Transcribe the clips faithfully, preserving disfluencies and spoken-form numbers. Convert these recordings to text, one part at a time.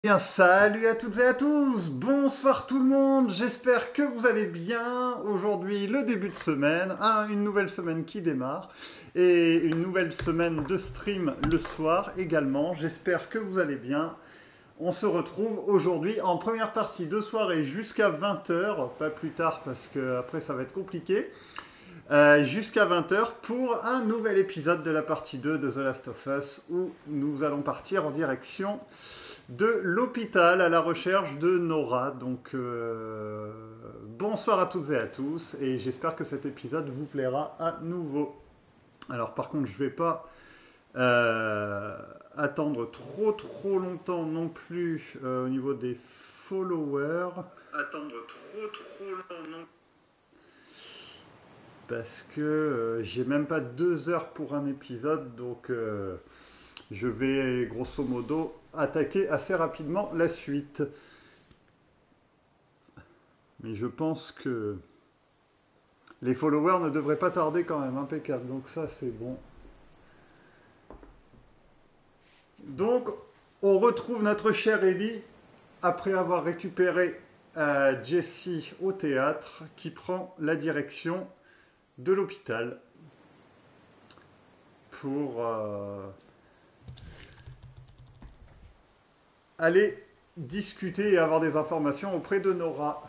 Bien, salut à toutes et à tous, bonsoir tout le monde, j'espère que vous allez bien. Aujourd'hui, le début de semaine, hein, une nouvelle semaine qui démarre et une nouvelle semaine de stream le soir également. J'espère que vous allez bien. On se retrouve aujourd'hui en première partie de soirée jusqu'à vingt heures, pas plus tard parce que après ça va être compliqué, euh, jusqu'à vingt heures pour un nouvel épisode de la partie deux de The Last of Us où nous allons partir en direction de l'hôpital à la recherche de Nora. Donc, euh, bonsoir à toutes et à tous, et j'espère que cet épisode vous plaira à nouveau. Alors, par contre, je ne vais pas euh, attendre trop trop longtemps non plus euh, au niveau des followers. Attendre trop trop longtemps non parce que euh, j'ai même pas deux heures pour un épisode, donc euh, je vais grosso modo attaquer assez rapidement la suite. Mais je pense que les followers ne devraient pas tarder quand même, impeccable. Donc ça, c'est bon. Donc, on retrouve notre chère Ellie après avoir récupéré euh, Jessie au théâtre, qui prend la direction de l'hôpital pour euh, aller discuter et avoir des informations auprès de Nora.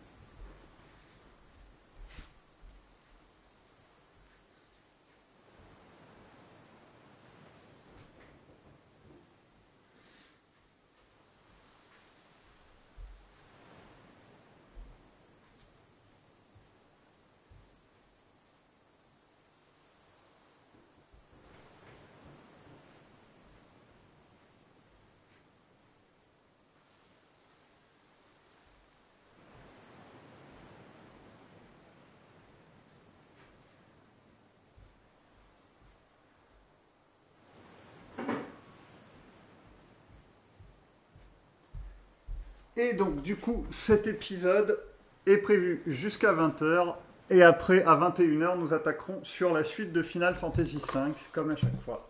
Et donc, du coup, cet épisode est prévu jusqu'à vingt heures. Et après, à vingt et une heures, nous attaquerons sur la suite de Final Fantasy cinq, comme à chaque fois.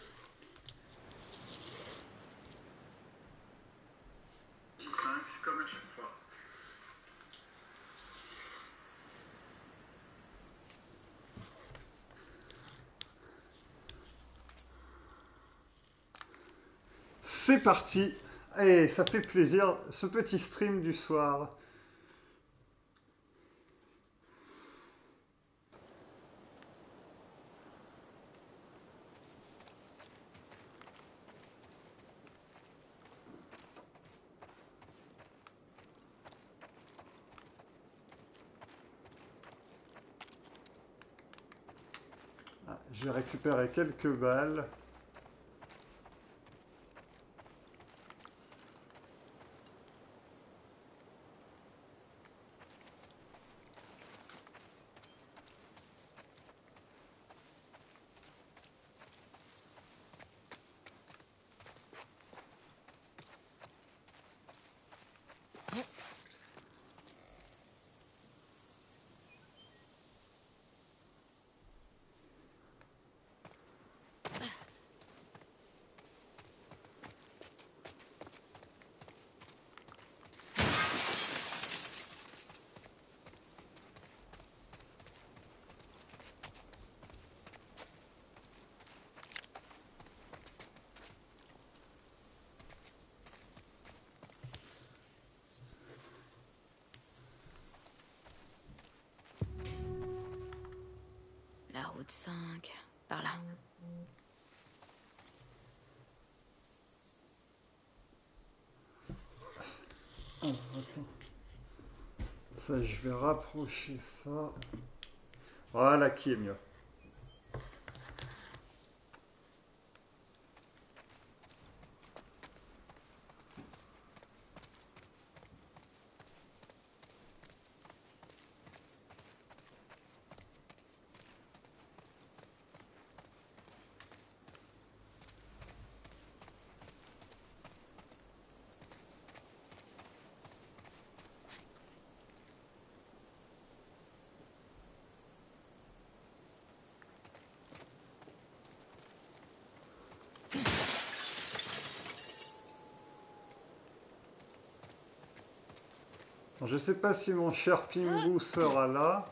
Comme à chaque fois. C'est parti. Et ça fait plaisir, ce petit stream du soir. Ah, j'ai récupéré quelques balles. La route cinq, par là. Oh, attends. Ça, je vais rapprocher ça. Voilà qui est mieux. Je sais pas si mon cher Pimbu sera là.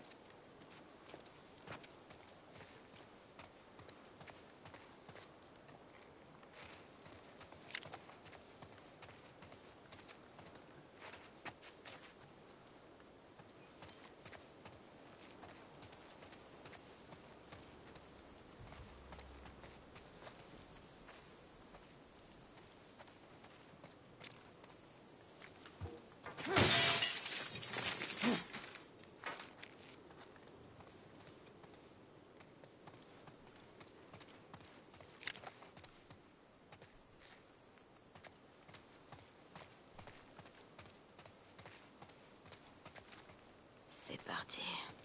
C'est parti.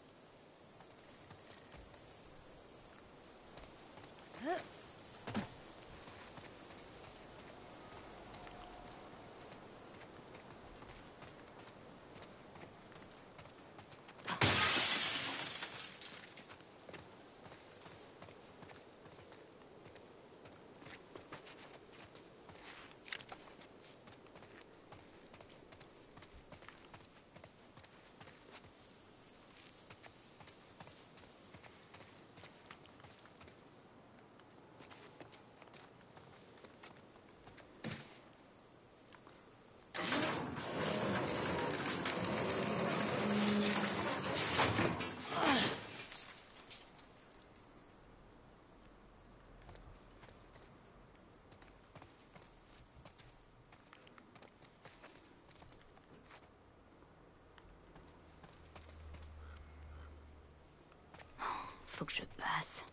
Faut que je passe.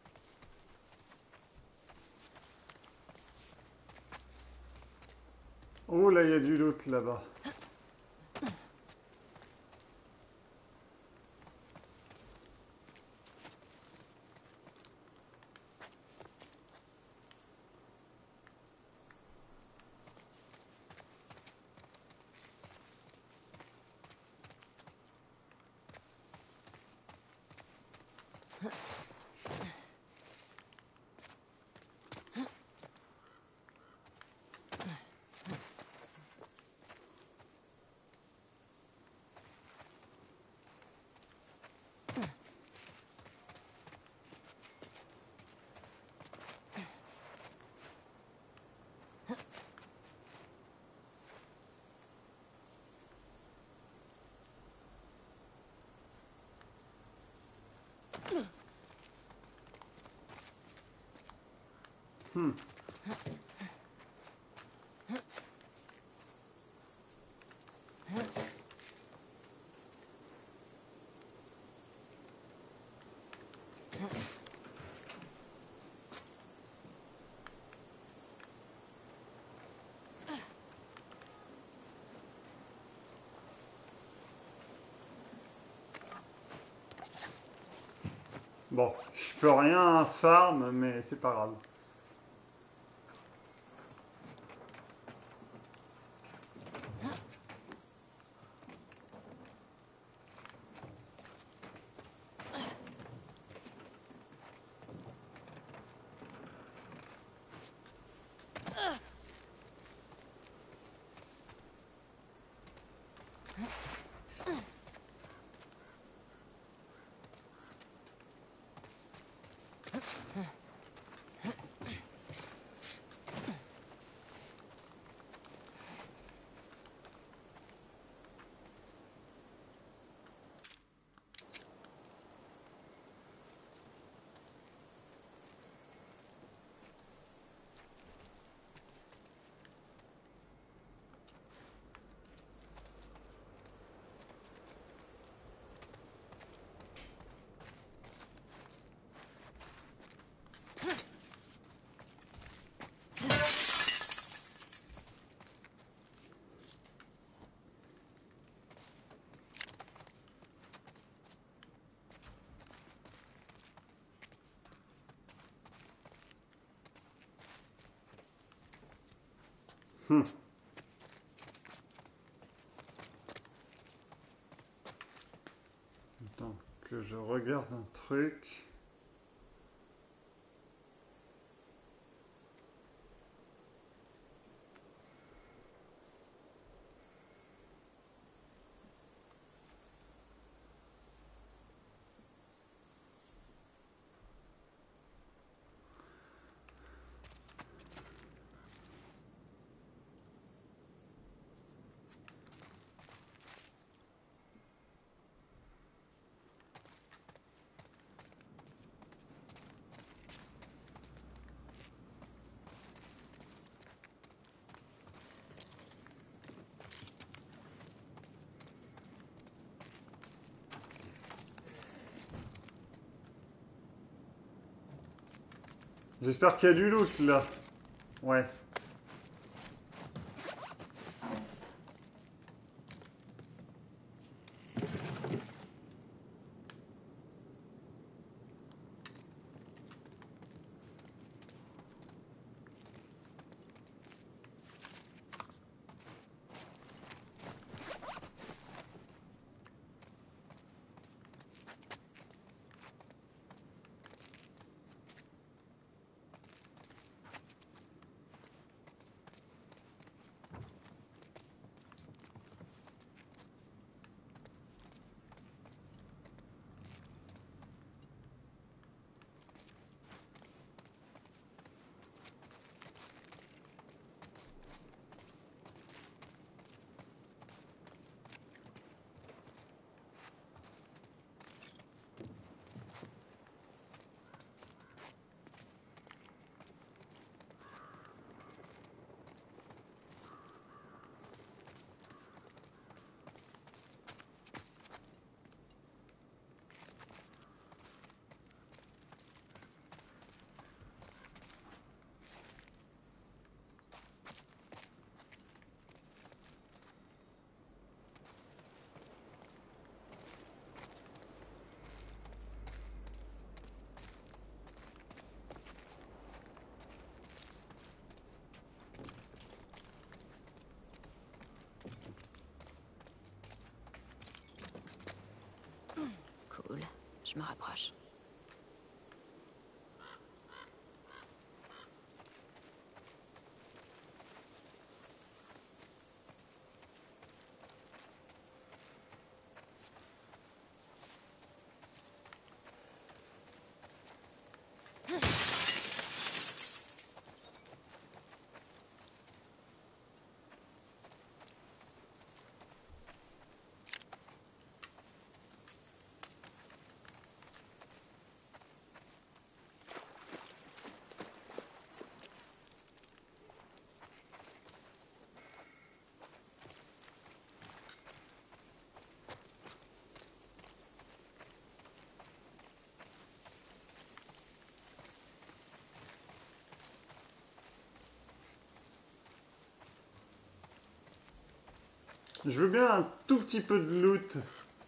Oh là, il y a du loot là-bas. Hmm. Bon, je peux rien farm, mais c'est pas grave. Hmm. Attends, que je regarde un truc. J'espère qu'il y a du loot là. Ouais. Cool. Je me rapproche. Je veux bien un tout petit peu de loot.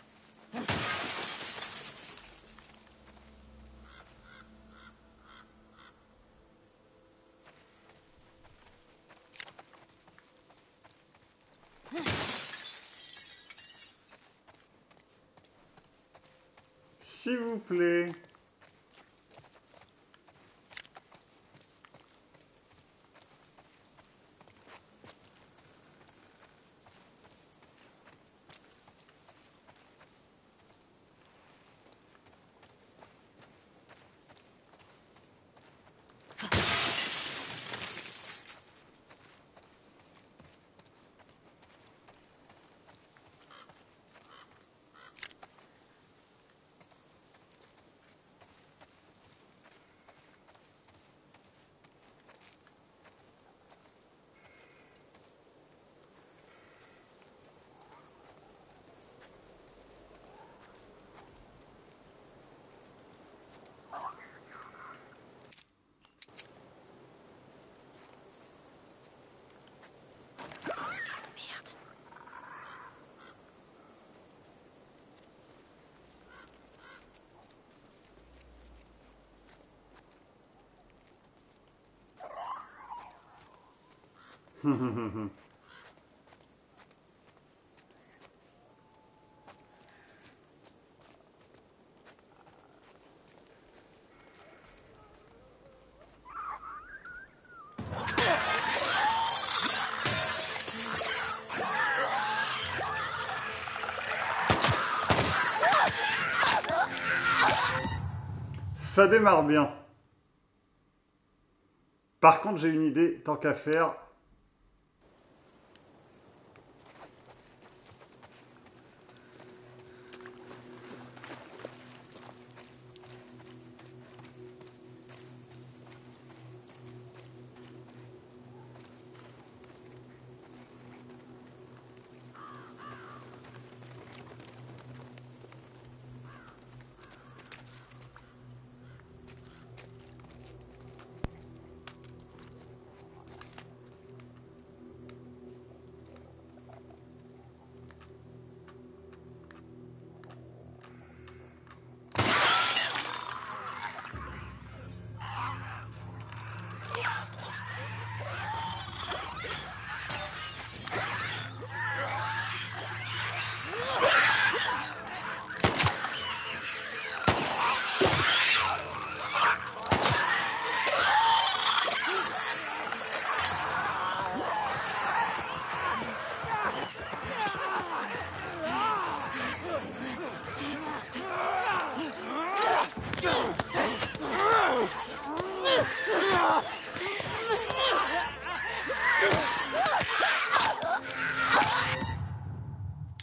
S'il vous plaît. Merde. Ça démarre bien. Par contre, j'ai une idée, tant qu'à faire.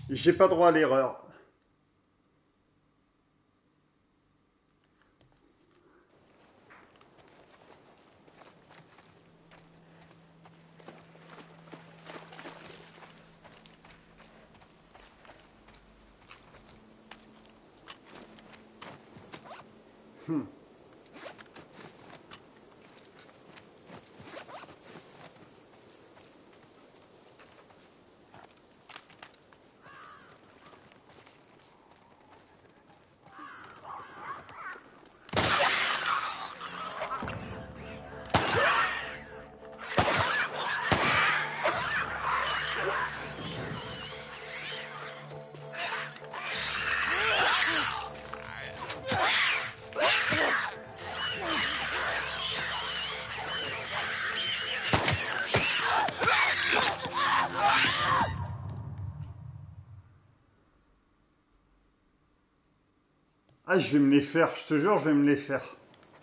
J'ai pas droit à l'erreur. Hmm. Ah, je vais me les faire, je te jure, je vais me les faire.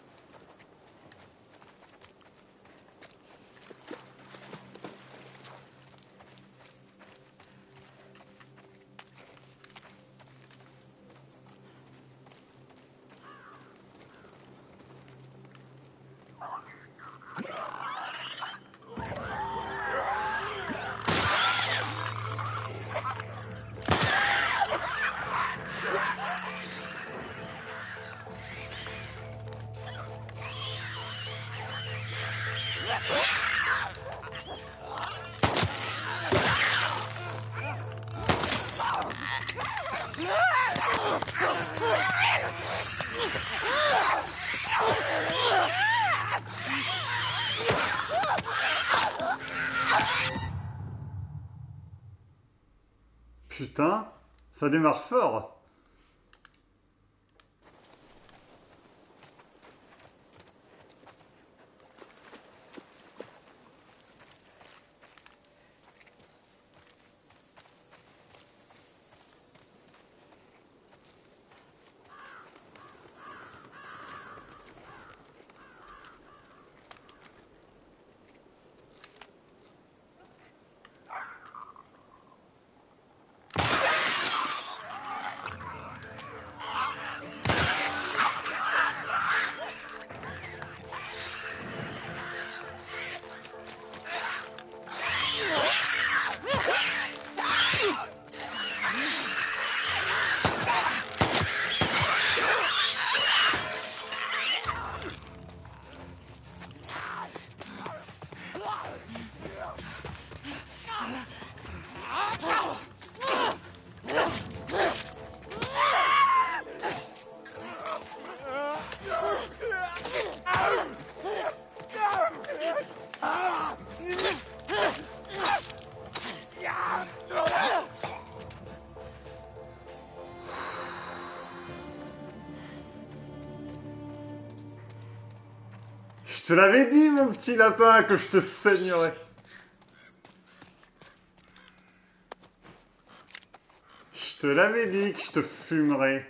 Putain, ça démarre fort. Je te l'avais dit, mon petit lapin, que je te saignerais. Je te l'avais dit que je te fumerais.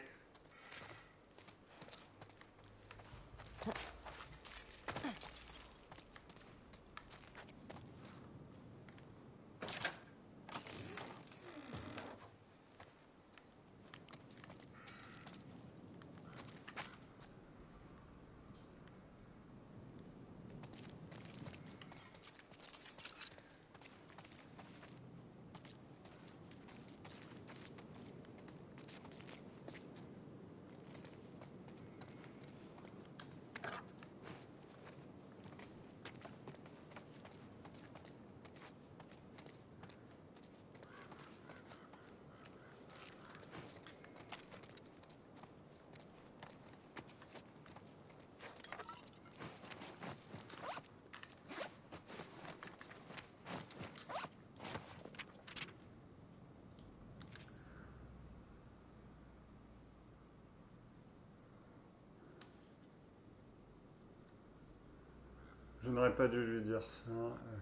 Je n'aurais pas dû lui dire ça.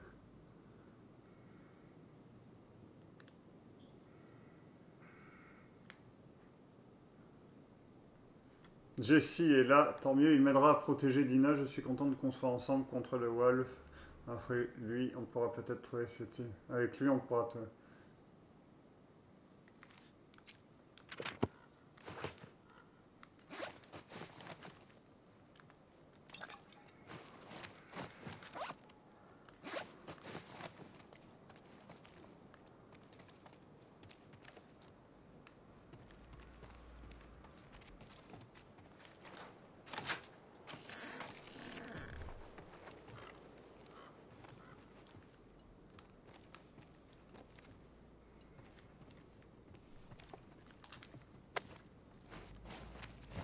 Jessie est là, tant mieux, il m'aidera à protéger Dina. Je suis contente qu'on soit ensemble contre le Wolf. Après lui, on pourra peut-être trouver cette... Avec lui, on pourra trouver.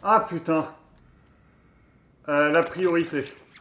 Ah putain. Euh, la priorité.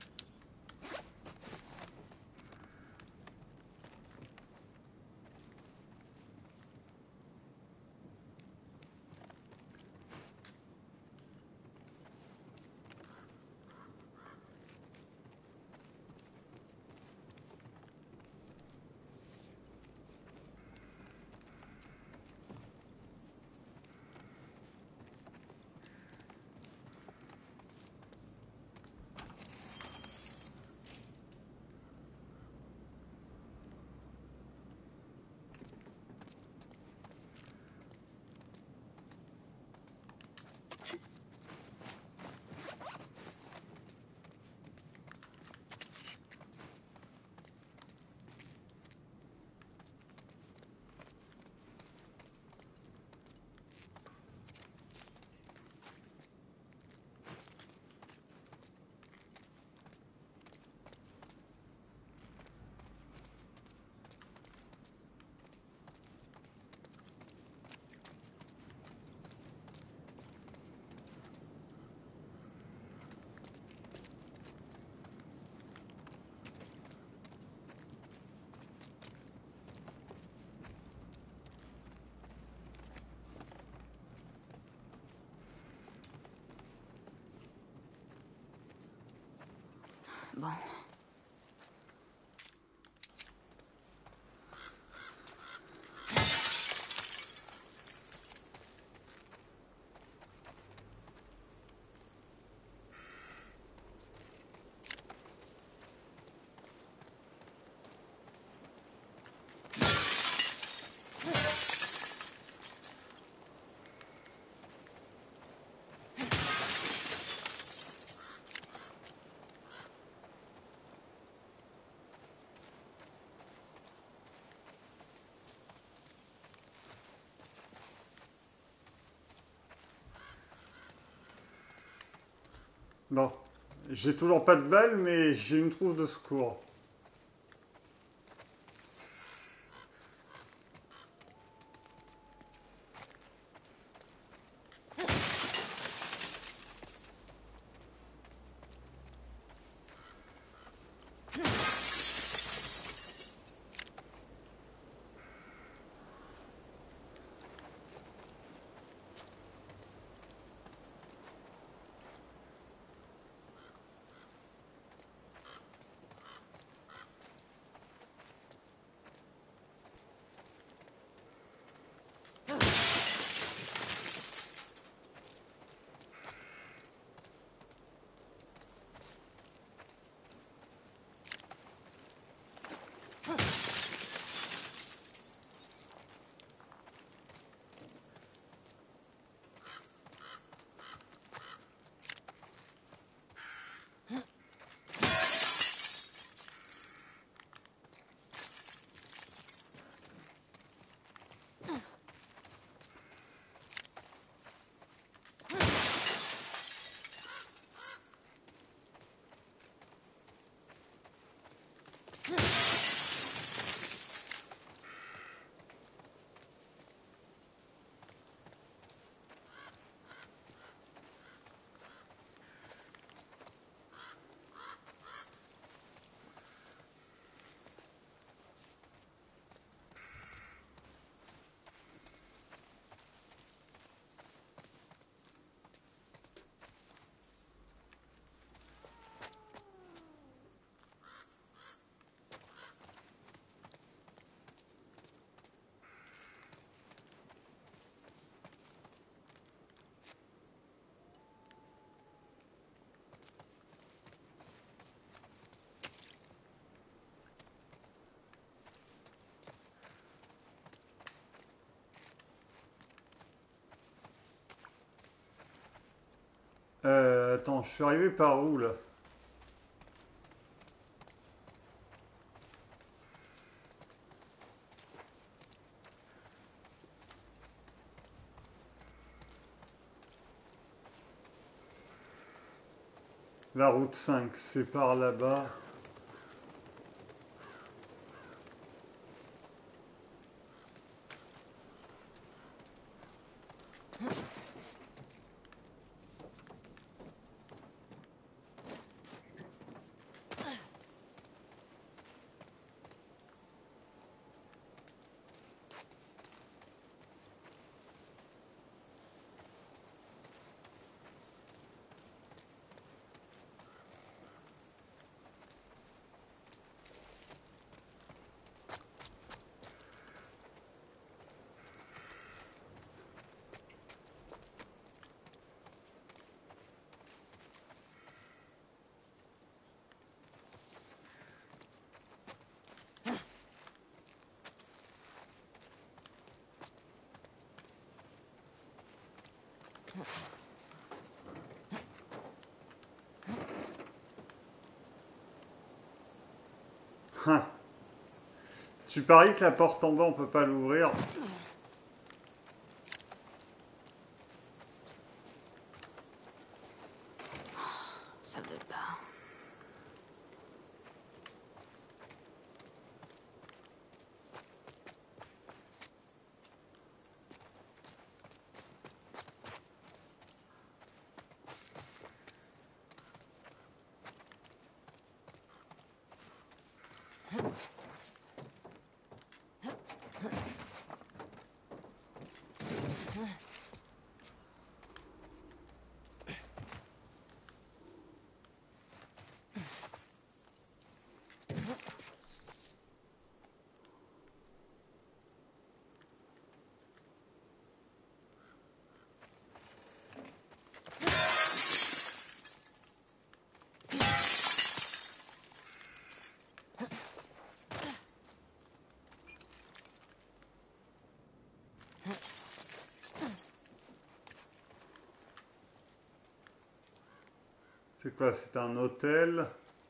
Bon. Bon. J'ai toujours pas de balle, mais j'ai une trousse de secours. Euh, attends, je suis arrivé par où là? La route cinq, c'est par là-bas. Hein. Tu paries que la porte en bas, on peut pas l'ouvrir? Ça veut pas. C'est quoi? C'est un hôtel?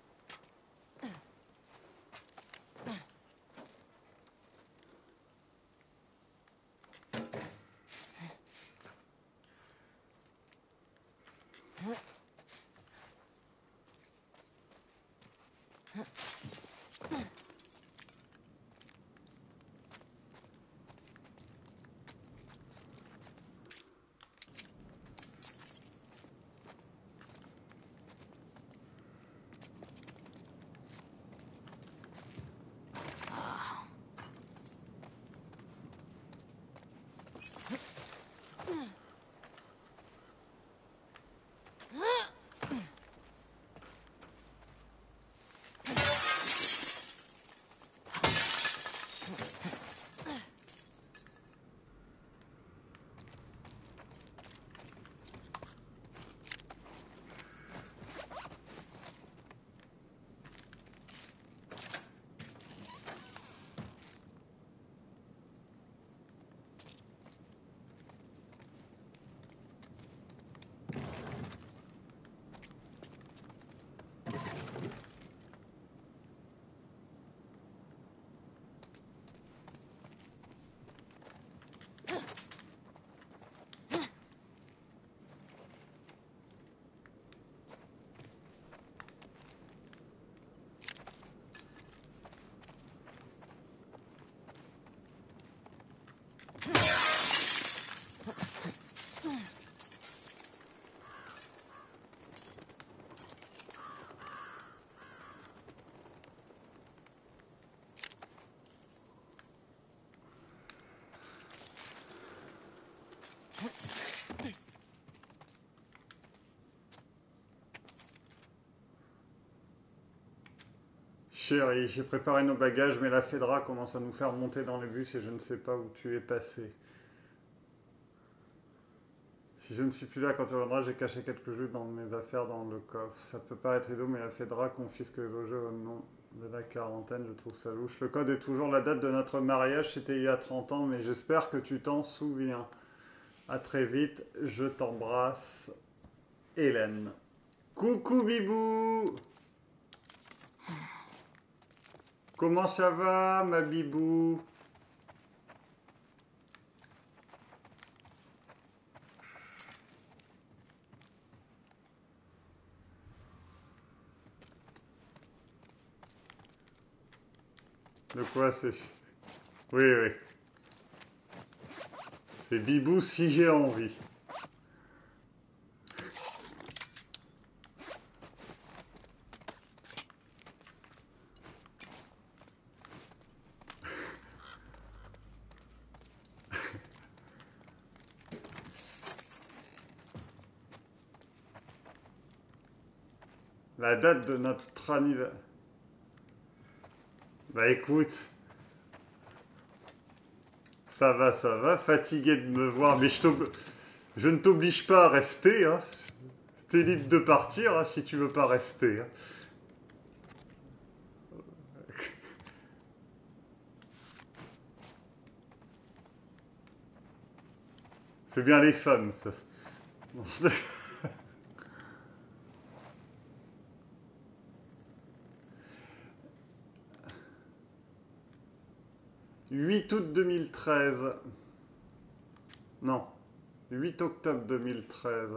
Chérie, j'ai préparé nos bagages, mais la Fedra commence à nous faire monter dans les bus et je ne sais pas où tu es passé. Si je ne suis plus là quand tu reviendras, j'ai caché quelques jeux dans mes affaires dans le coffre. Ça peut paraître idiot, mais la Fedra confisque vos jeux au nom de la quarantaine, je trouve ça louche. Le code est toujours la date de notre mariage, c'était il y a trente ans, mais j'espère que tu t'en souviens. À très vite, je t'embrasse, Hélène. Coucou Bibou! Comment ça va, ma Bibou? De quoi c'est? Oui, oui. C'est Bibou si j'ai envie. La date de notre anniversaire. Bah écoute, ça va, ça va. Fatigué de me voir, mais je, t'ob- je ne t'oblige pas à rester. Hein. T'es libre de partir hein, si tu veux pas rester. Hein. C'est bien les femmes, ça. huit août deux mille treize. Non. huit octobre deux mille treize.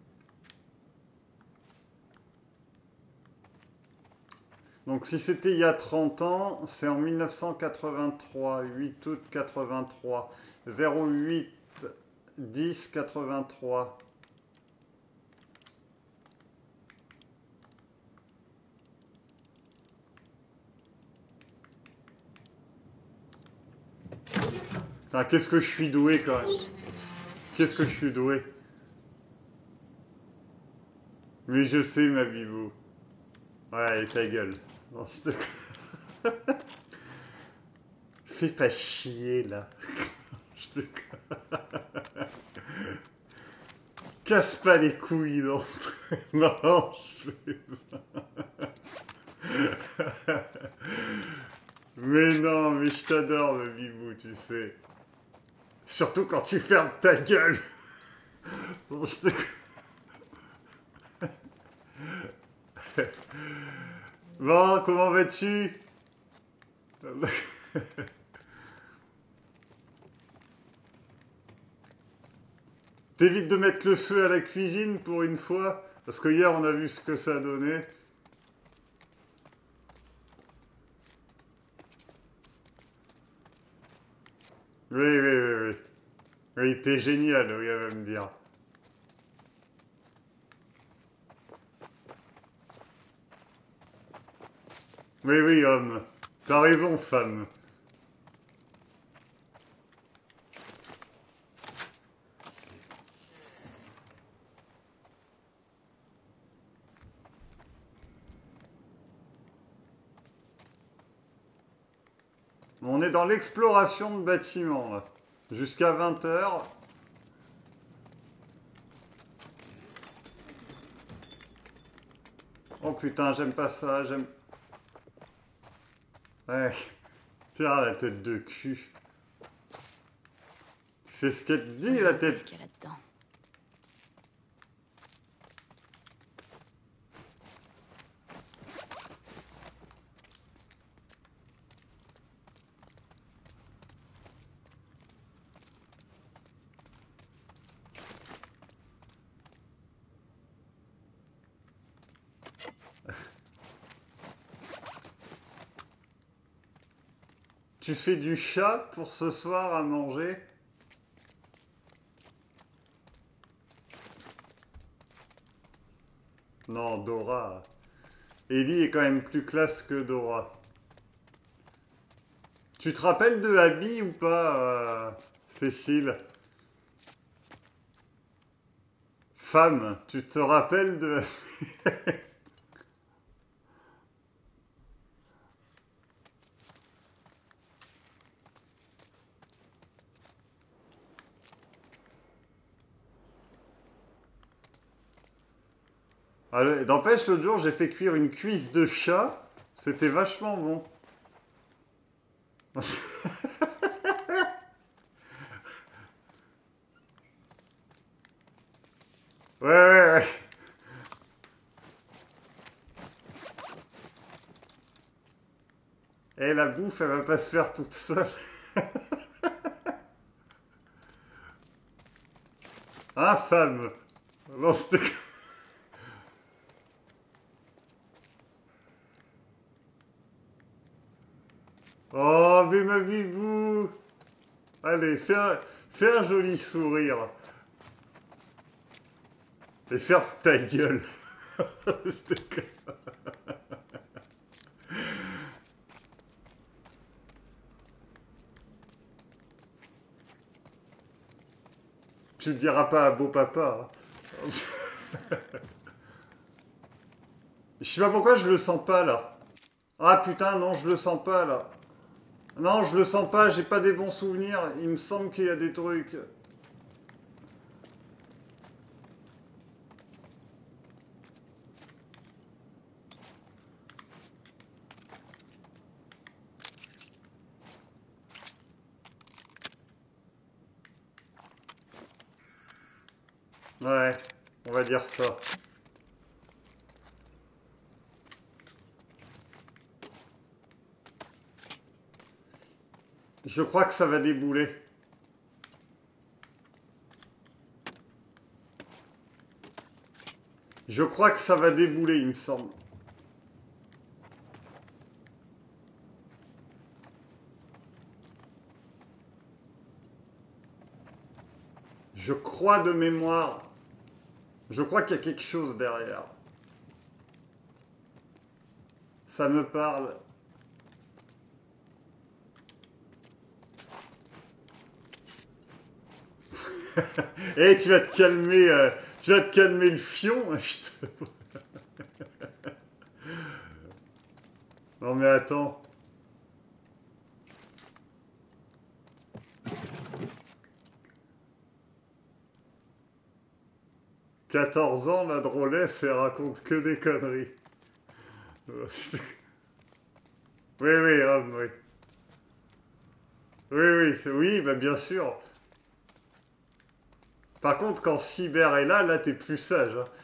Donc si c'était il y a trente ans, c'est en mille neuf cent quatre-vingt-trois. huit août quatre-vingt-trois. zéro huit dix quatre-vingt-trois. Putain, qu'est-ce que je suis doué quand même. Qu'est-ce que je suis doué. Mais je sais, ma bibou. Ouais, ta gueule. Non, je te... Fais pas chier, là. Je te... Casse pas les couilles, non. Non, je fais ça. Mais non, mais je t'adore, ma bibou, tu sais. Surtout quand tu fermes ta gueule. Je te... Bon, comment vas-tu? T'évites de mettre le feu à la cuisine pour une fois, parce que hier on a vu ce que ça donnait. Oui, oui, oui, oui. Oui, t'es génial, oui, elle va me dire. Oui, oui, homme. T'as raison, femme. On est dans l'exploration de bâtiments, là. Jusqu'à vingt heures. Oh putain, j'aime pas ça, j'aime... Ouais, tiens la tête de cul. C'est ce qu'elle te dit, la tête. Qu'est-ce qu'il y a là-dedans? Tu fais du chat pour ce soir à manger? Non, Dora. Ellie est quand même plus classe que Dora. Tu te rappelles de Abby ou pas, euh, Cécile? Femme, tu te rappelles de... Ah, n'empêche, l'autre jour, j'ai fait cuire une cuisse de chat. C'était vachement bon. Ouais, ouais, ouais. Et la bouffe, elle va pas se faire toute seule. Hein, femme? Non, c'était... Oh, mais ma bibou! Allez, fais un, fais un joli sourire. Et ferme ta gueule. C'était- Tu le diras pas à beau papa. Hein. Je sais pas pourquoi je le sens pas là. Ah putain, non, je le sens pas là. Non, je le sens pas, j'ai pas des bons souvenirs. Il me semble qu'il y a des trucs. Ouais. On va dire ça. Je crois que ça va débouler. Je crois que ça va débouler, il me semble. Je crois de mémoire. Je crois qu'il y a quelque chose derrière. Ça me parle. Eh, tu vas te calmer, euh, tu vas te calmer le fion. je te- Non mais attends. quatorze ans, la drôlesse, elle raconte que des conneries. Oui, oui, Homme, oui. Oui, oui, c'est- oui, bah bien sûr. Par contre, quand Cyber est là, là, t'es plus sage. Hein.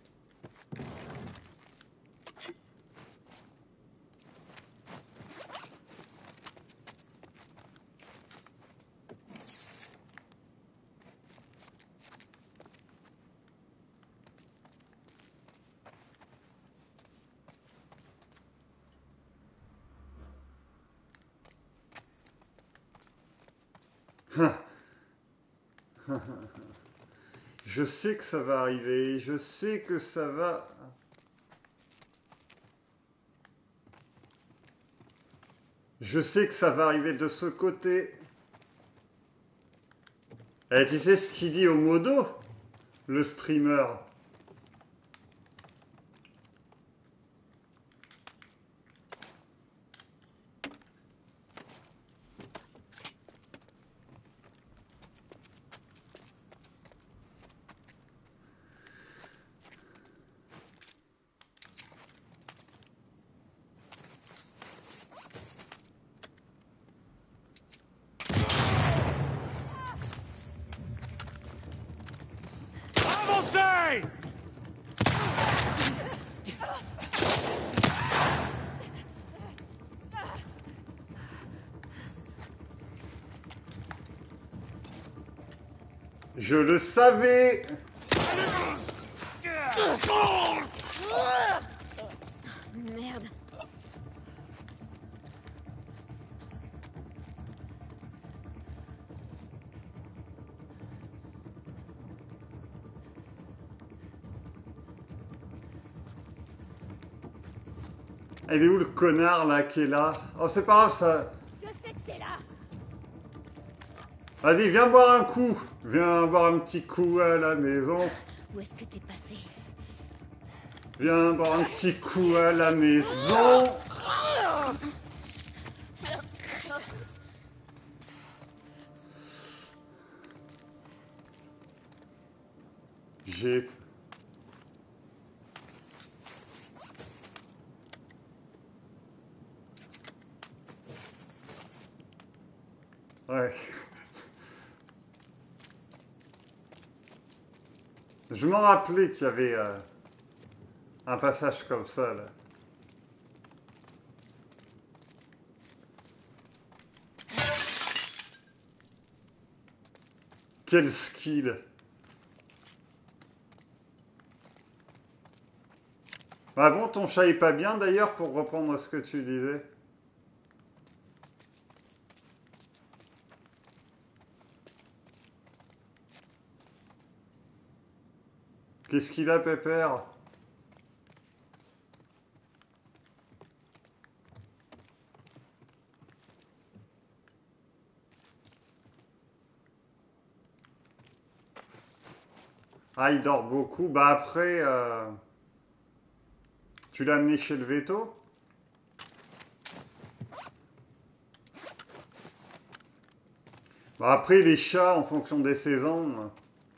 Je sais que ça va arriver, je sais que ça va... Je sais que ça va arriver de ce côté. Eh, tu sais ce qu'il dit au modo, le streamer? Avancez! Je le savais! Merde. Il est où le connard là qui est là? Oh, c'est pas grave ça. Je sais que t'es là. Vas-y, viens boire un coup. Viens boire un petit coup à la maison. Où est-ce que t'es passé? Viens boire un petit coup à la maison. J'ai... Ouais. Je m'en rappelais qu'il y avait euh, un passage comme ça là. Quel skill! Ah bon, ton chat est pas bien d'ailleurs pour reprendre ce que tu disais? Qu'est-ce qu'il a, Pépère? Ah, il dort beaucoup. Bah après, euh, tu l'as amené chez le veto? Bah après, les chats, en fonction des saisons. euh,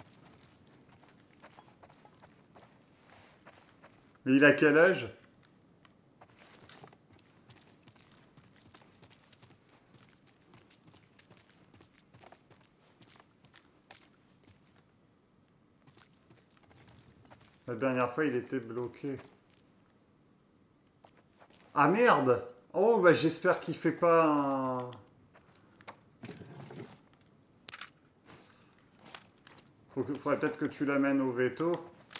Il a quel âge? La dernière fois, il était bloqué. Ah merde! Oh, bah j'espère qu'il fait pas un... Faut que... Faudrait peut-être que tu l'amènes au veto.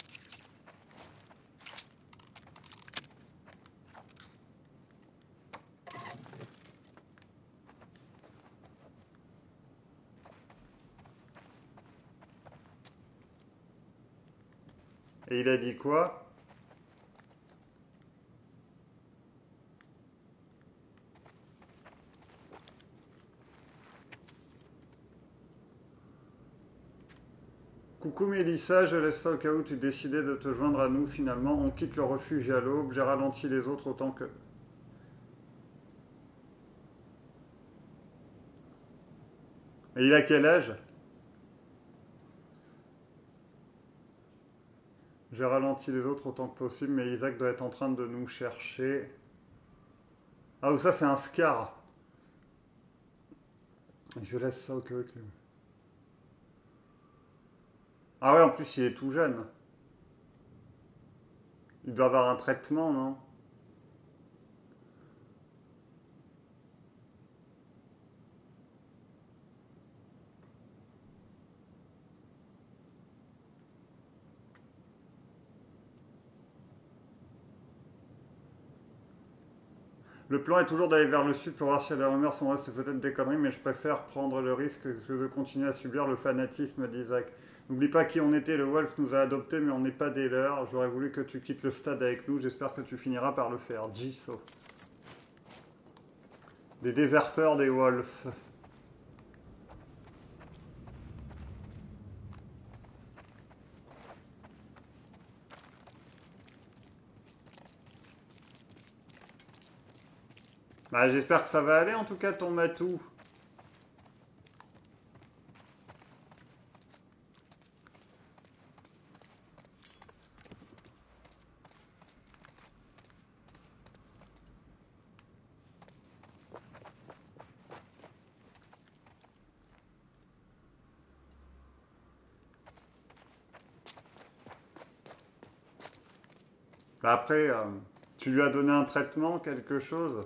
Et il a dit quoi? Coucou Mélissa, je laisse ça au cas où tu décidais de te joindre à nous finalement. On quitte le refuge à l'aube, j'ai ralenti les autres autant que... Et il a quel âge? J'ai ralenti les autres autant que possible, mais Isaac doit être en train de nous chercher. Ah, ou ça c'est un Scar. Je laisse ça au cas où. tu- Ah ouais, en plus il est tout jeune. Il doit avoir un traitement, non? Le plan est toujours d'aller vers le sud pour voir si la rumeur son reste peut-être des conneries, mais je préfère prendre le risque que de continuer à subir le fanatisme d'Isaac. N'oublie pas qui on était, le Wolf nous a adoptés, mais on n'est pas des leurs. J'aurais voulu que tu quittes le stade avec nous, j'espère que tu finiras par le faire. Jisoo. Des déserteurs des Wolves. Bah, j'espère que ça va aller en tout cas ton matou. Bah, après, euh, tu lui as donné un traitement, quelque chose?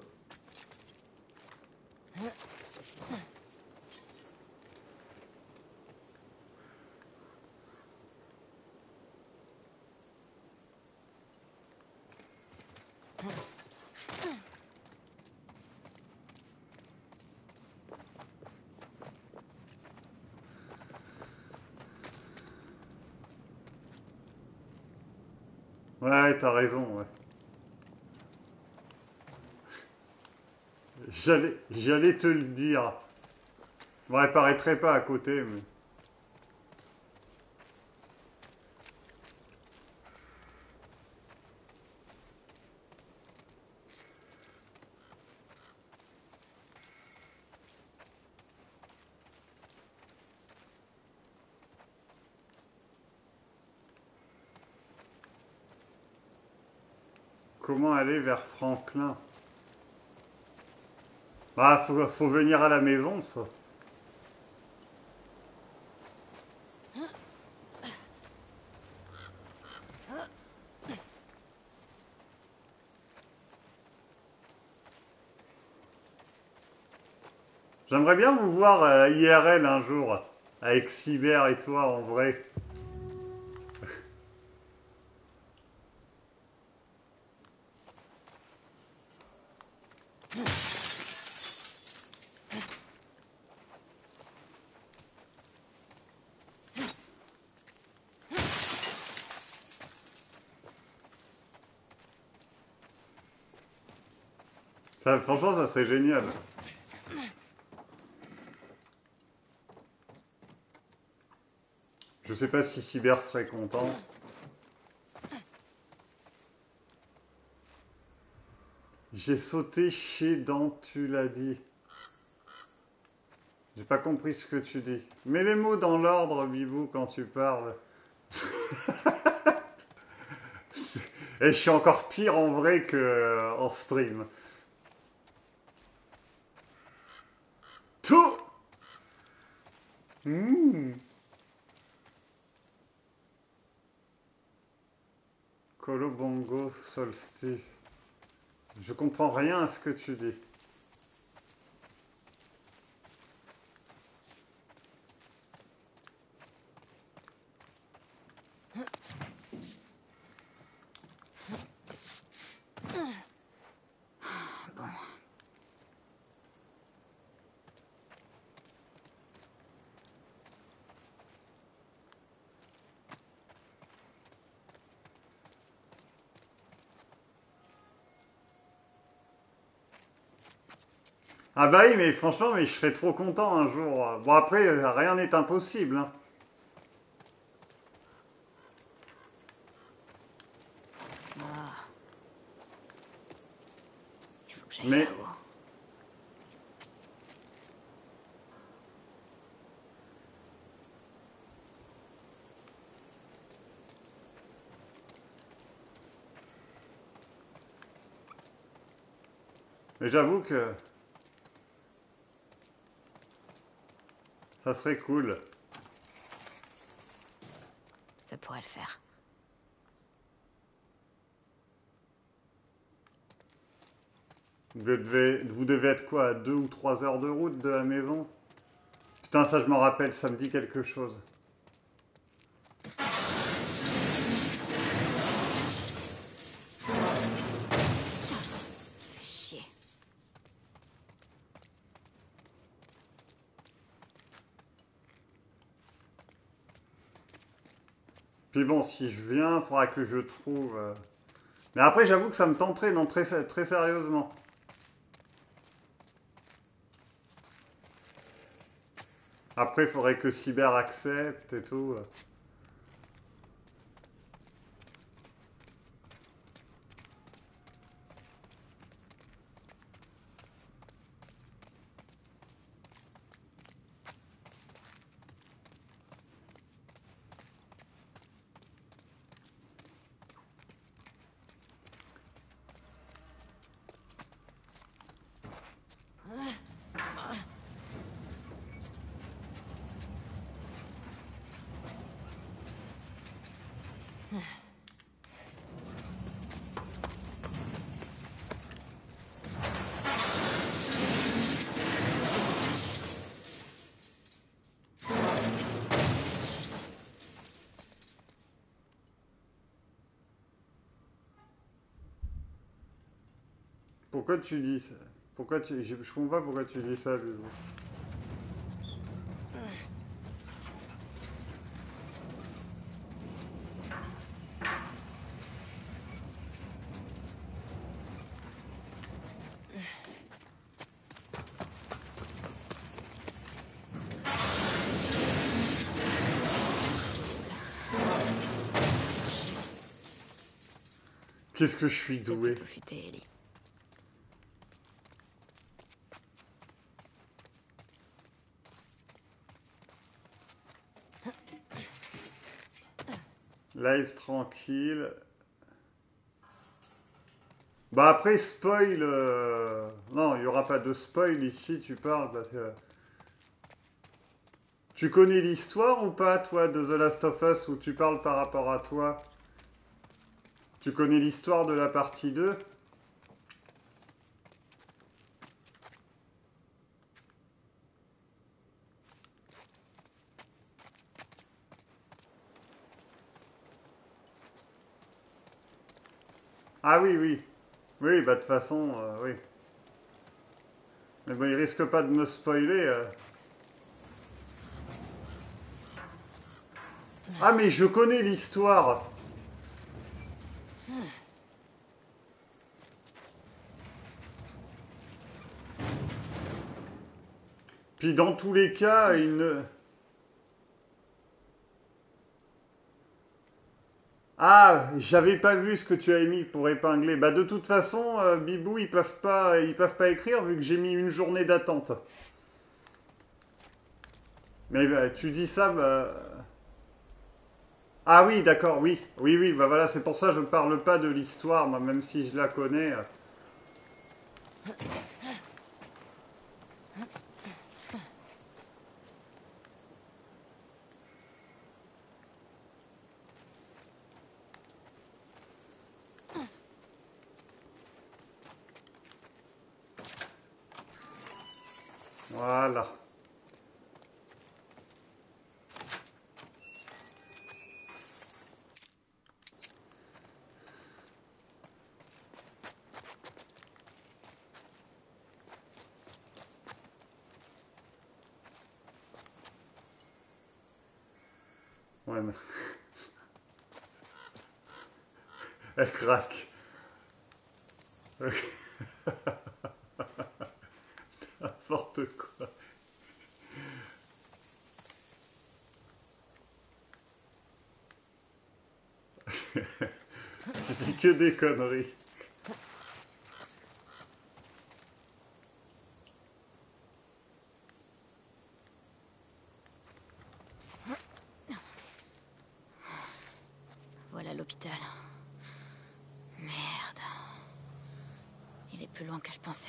Ouais, t'as raison, ouais. J'allais, j'allais te le dire. Bon, elle paraîtrait pas à côté, mais... Comment aller vers Franklin? Bah, faut, faut venir à la maison, ça. J'aimerais bien vous voir euh, I R L un jour, avec Cyber et toi en vrai. Ça, franchement, ça serait génial. Je sais pas si Cyber serait content. J'ai sauté chez Dent, tu l'as dit. J'ai pas compris ce que tu dis. Mets les mots dans l'ordre, Bibou, quand tu parles. Et je suis encore pire en vrai que euh, en stream. Tout. Mmh. Colobongo Solstice. Je comprends rien à ce que tu dis. Ah bah oui, mais franchement, mais je serais trop content un jour. Bon après, euh, rien n'est impossible, hein. Ah, il faut que j'aille Mais, là-haut. mais j'avoue que ça serait cool. Ça pourrait le faire. Vous devez, vous devez être quoi, à deux ou trois heures de route de la maison? Putain, ça je me rappelle, ça me dit quelque chose. Fais chier. Puis bon, si je viens, il faudra que je trouve... euh, Mais après, j'avoue que ça me tenterait, non, très, très sérieusement. Après, il faudrait que Cyber accepte et tout. Pourquoi tu dis ça? Pourquoi tu... Je, je comprends pas pourquoi tu dis ça, Lulu. Qu'est-ce que je suis C'était doué. plutôt futé, Ellie. Live tranquille. Bah après, spoil... euh, Non, il n'y aura pas de spoil ici, tu parles parce que... Tu connais l'histoire ou pas, toi, de The Last of Us, où tu parles par rapport à toi? Tu connais l'histoire de la partie deux? Ah oui, oui. Oui, bah de toute façon, euh, oui. Mais bon, il risque pas de me spoiler. euh. Ah, mais je connais l'histoire. Puis dans tous les cas, il ne... Ah, j'avais pas vu ce que tu as mis pour épingler. Bah de toute façon, euh, Bibou, ils peuvent pas, ils peuvent pas écrire vu que j'ai mis une journée d'attente. Mais bah, tu dis ça, bah... Ah oui, d'accord, oui. Oui, oui, bah voilà, c'est pour ça que je ne parle pas de l'histoire, moi, même si je la connais. euh. Voilà. Ouais, non. Elle craque. N'importe quoi. Tu dis que des conneries. Voilà l'hôpital. Merde. Il est plus loin que je pensais.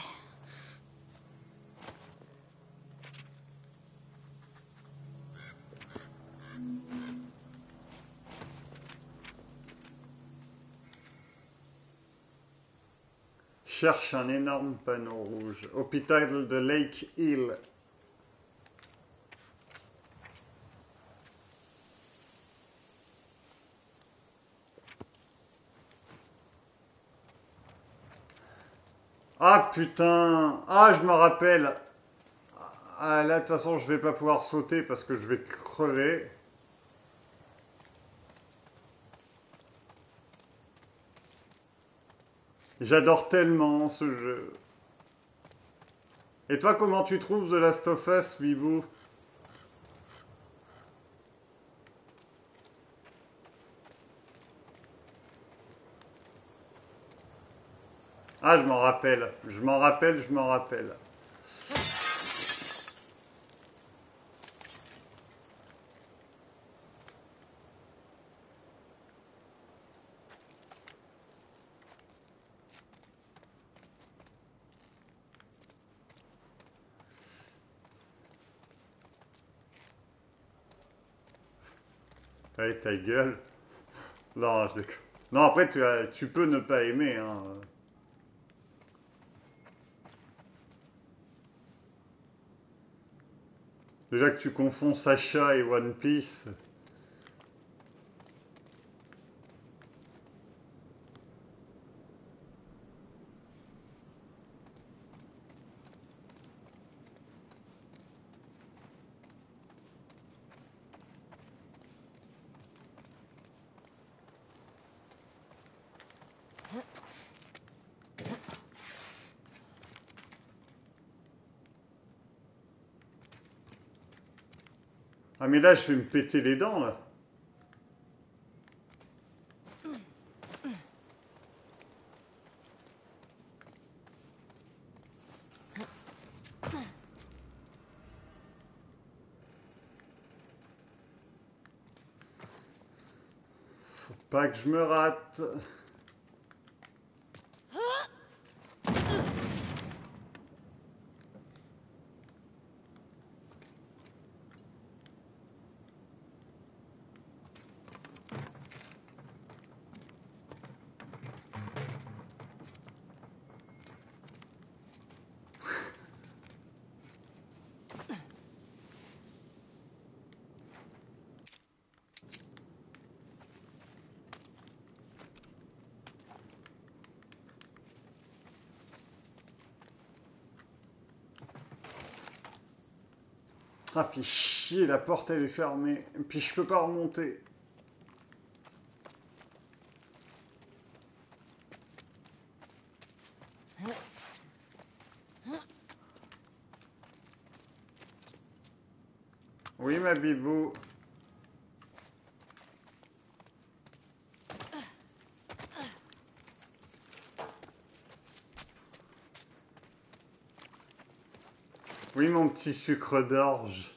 Cherche un énorme panneau rouge. Hôpital de Lake Hill. Ah putain. Ah, je me rappelle. Ah là, de toute façon, je vais pas pouvoir sauter parce que je vais crever. J'adore tellement ce jeu. Et toi, comment tu trouves The Last of Us, Bibou? Ah, je m'en rappelle. Je m'en rappelle, je m'en rappelle. Allez, ta gueule. Non, je déconne. Non, après, tu, as- tu peux ne pas aimer, hein. Déjà que tu confonds Sacha et One Piece. Ah, mais là, je vais me péter les dents, là. Faut pas que je me rate. Ah, fait chier, la porte, elle est fermée. Et puis, je peux pas remonter. Oui, ma bibou. Oui, mon petit sucre d'orge.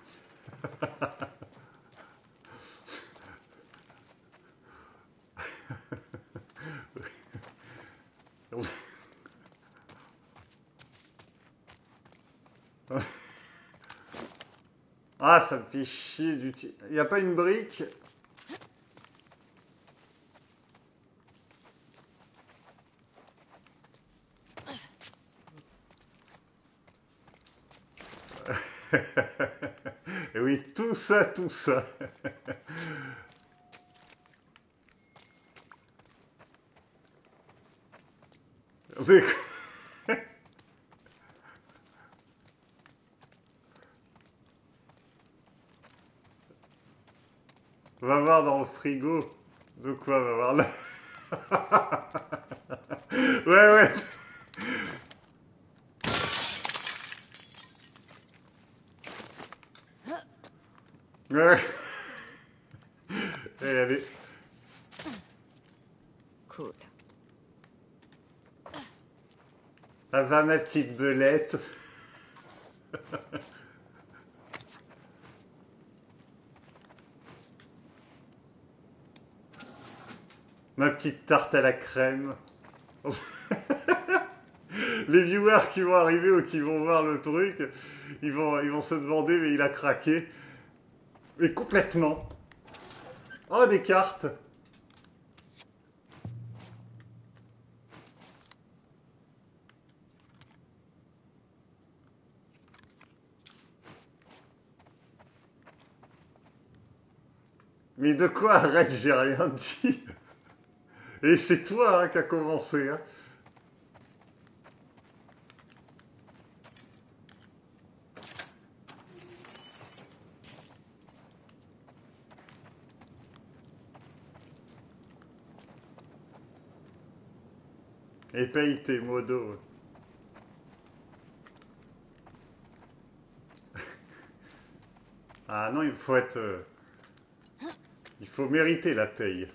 Ah, ça me fait chier du... Il n'y a pas une brique? tout ça, tout ça. Mais- Va voir dans le frigo. De quoi va voir là? Ouais, ouais. Ouais. Elle avait... Cool. Ça va, ma petite belette? Ma petite tarte à la crème. Les viewers qui vont arriver ou qui vont voir le truc, ils vont, ils vont se demander, mais il a craqué. Mais complètement. Oh, des cartes. Mais de quoi? Arrête, j'ai rien dit. Et c'est toi hein, qui a commencé. Hein. Et paye tes modos. Ah non, il faut être... euh, il faut mériter la paye.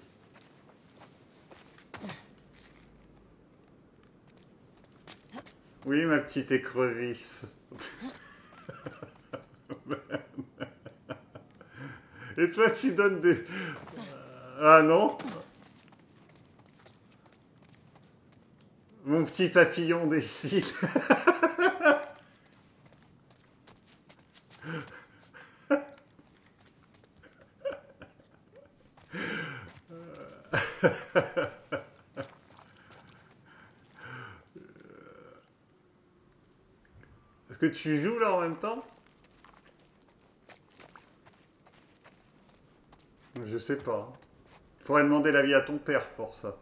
Oui, ma petite écrevisse. Et toi, tu donnes des... Ah non? Mon petit papillon des cils. Est-ce que tu joues là en même temps? Je sais pas. Faudrait demander l'avis à ton père pour ça.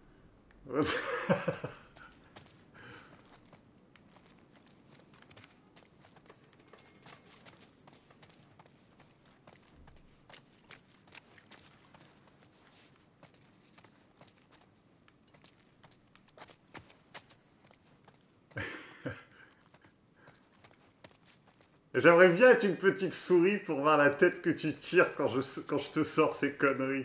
J'aimerais bien être une petite souris pour voir la tête que tu tires quand je, quand je te sors ces conneries.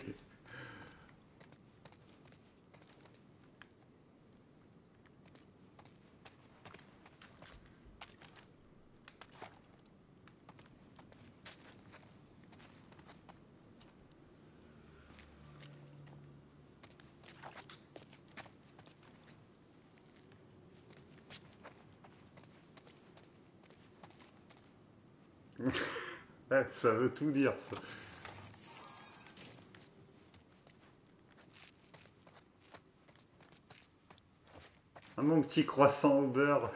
Ouais, ça veut tout dire, ça. Ah, mon petit croissant au beurre.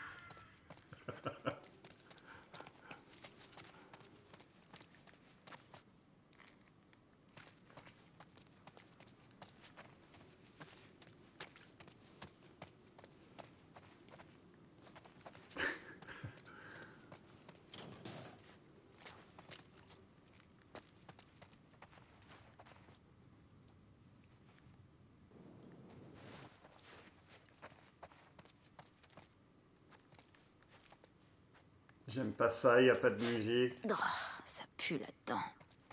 J'aime pas ça, il n'y a pas de musique. Oh, ça pue là-dedans.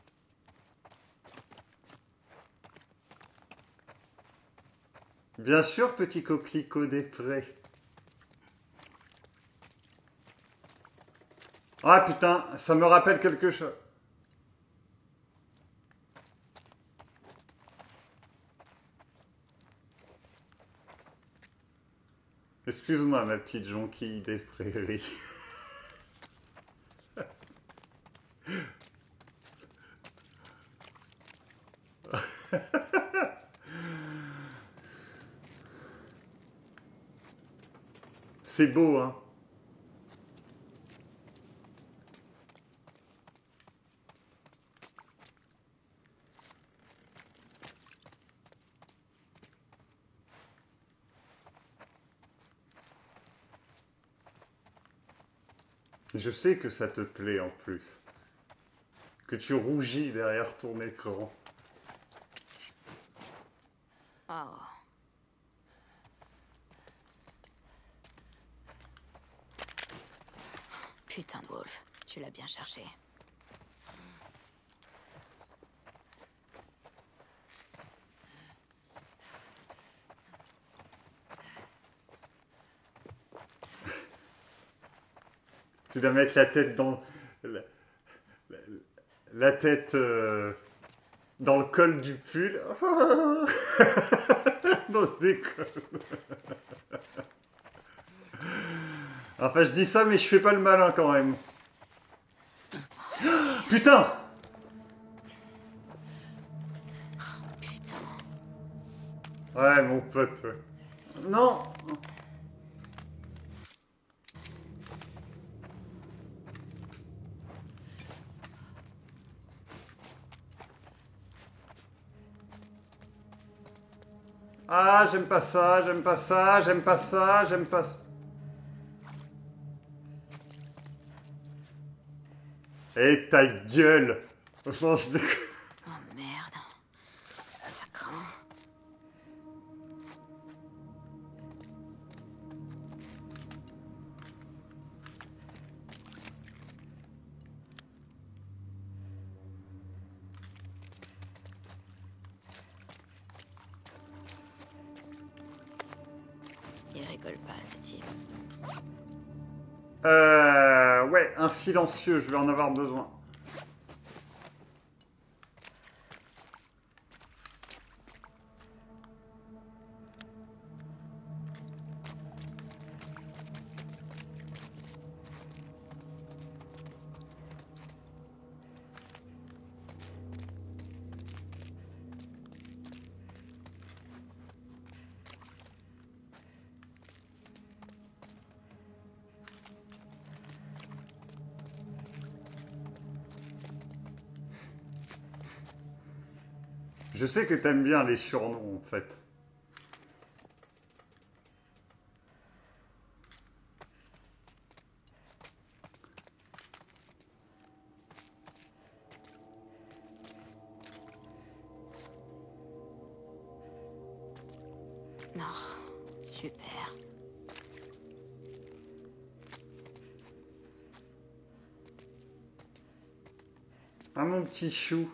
Bien sûr, petit coquelicot des prés. Ah putain, ça me rappelle quelque chose. Excuse-moi, ma petite jonquille des prairies. C'est beau, hein. Je sais que ça te plaît en plus. Que tu rougis derrière ton écran. Oh. Putain de Wolf, tu l'as bien cherché. Tu dois mettre la tête dans... La, la- la tête euh, dans le col du pull. Non, je déconne. Enfin, je dis ça, mais je fais pas le malin quand même. Putain! Putain. Ouais, mon pote. Ouais. Non! Ah, j'aime pas ça, j'aime pas ça, j'aime pas ça, j'aime pas ça. Eh, ta gueule! Non, je déconne. Oh merde. Ça craint. Il rigole pas, ce type. Euh, ouais, un silencieux, je vais en avoir besoin. Je sais que t'aimes bien les surnoms, en fait. Non. Super. Ah, mon petit chou.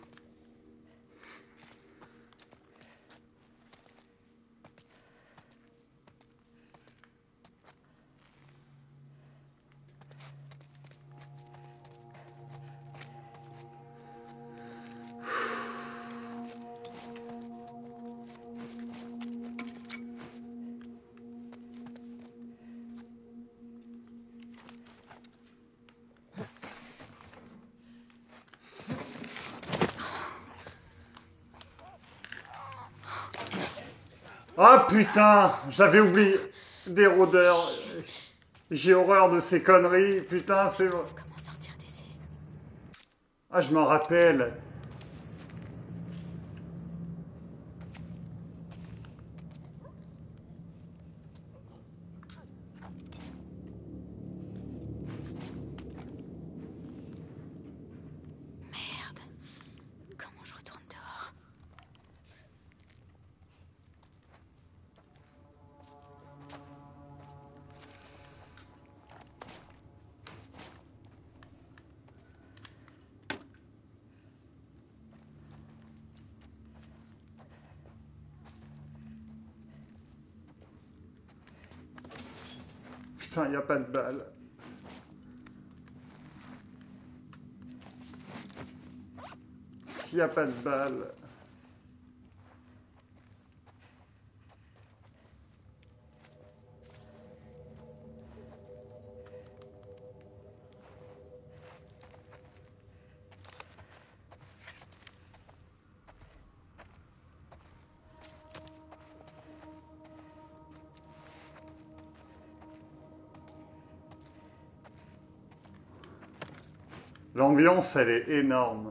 Ah, putain! J'avais oublié des rôdeurs. J'ai horreur de ces conneries. Putain, c'est... Comment sortir d'ici? Ah, je m'en rappelle. Merde. Comment je retourne dehors? Putain, y a pas de balle. Y a pas de balle. L'ambiance, elle est énorme.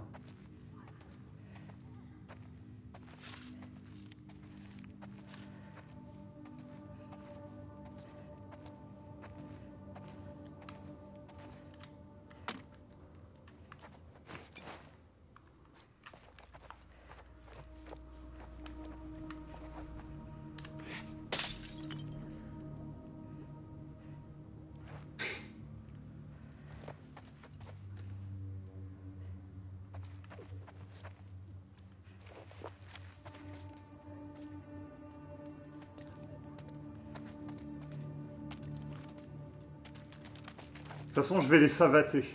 toute façon, je vais les savater.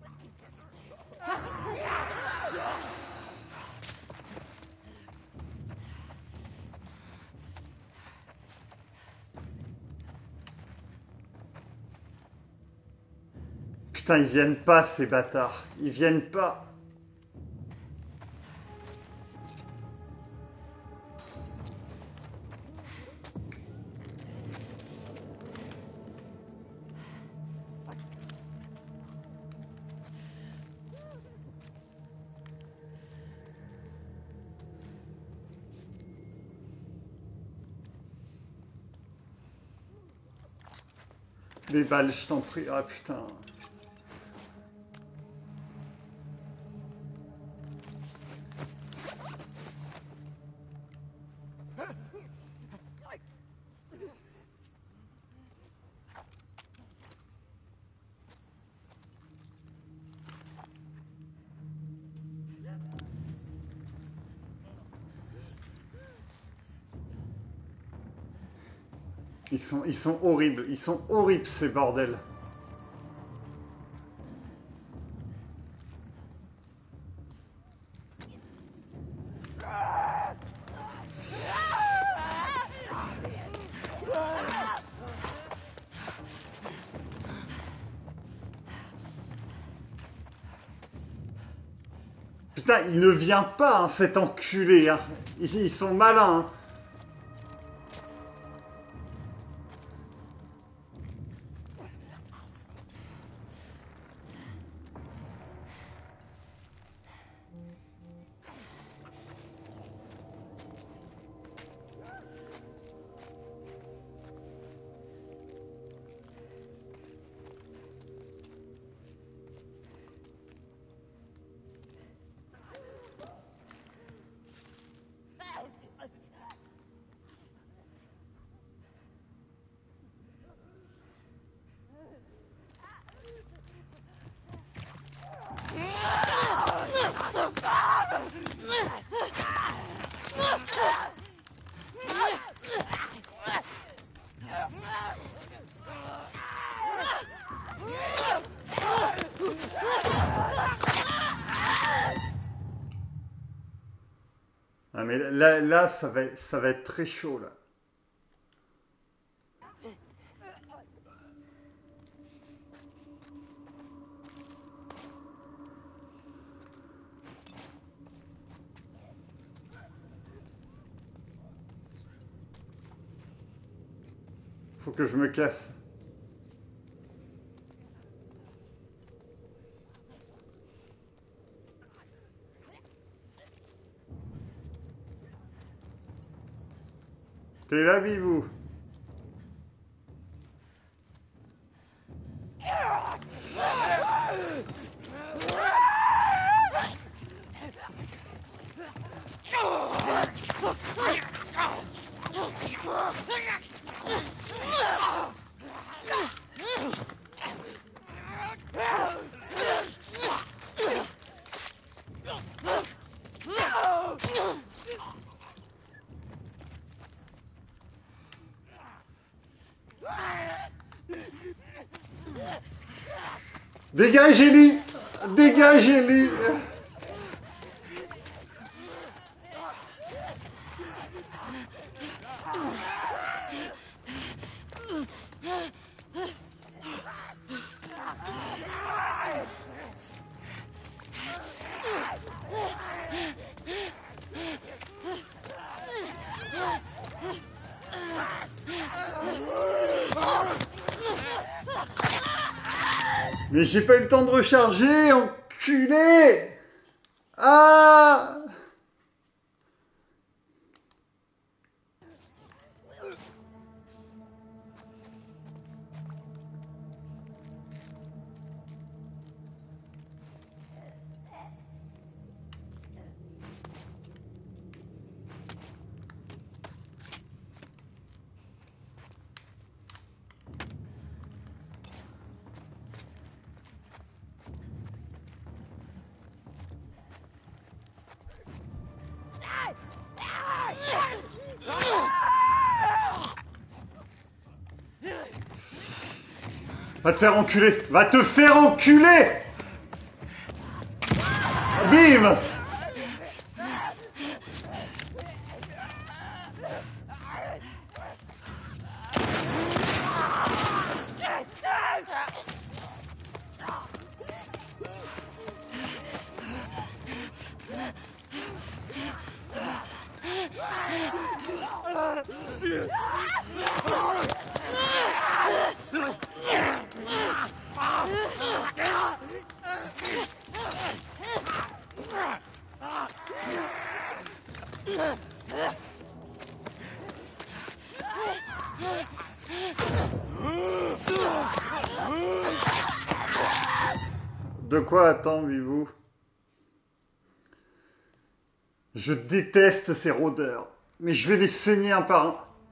Putain, ils viennent pas, ces bâtards. Ils viennent pas. Des balles, je t'en prie. Ah putain. Ils sont, ils sont horribles. Ils sont horribles, ces bordels. Putain, il ne vient pas, hein, cet enculé. Hein. Ils, ils sont malins. Hein. Ah, mais là, là ça, va, ça va être très chaud, là. Faut que je me casse. T'es là, Bibou? Dégage, Ellie! Dégage, Ellie! Mais j'ai pas eu le temps de recharger, enculé! Ah! Va te faire enculer. Va te faire enculer. Bim. De quoi attendez-vous? Je déteste ces rôdeurs, mais je vais les saigner un par un.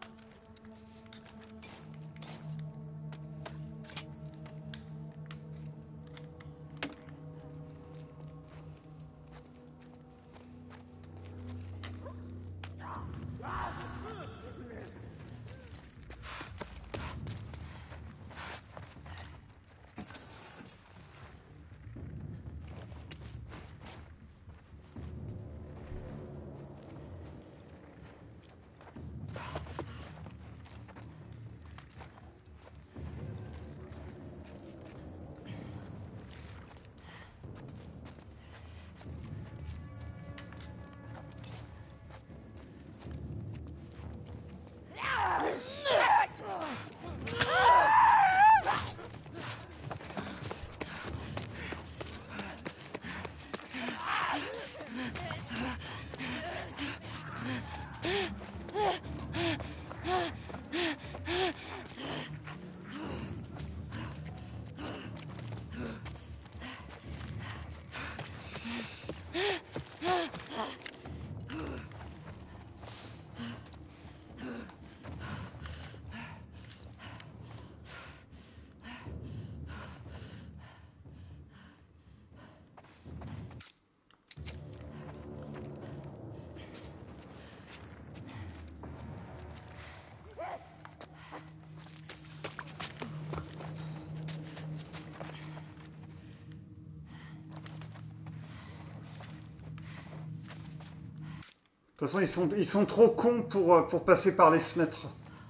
De toute façon, ils sont, ils sont trop cons pour, pour passer par les fenêtres.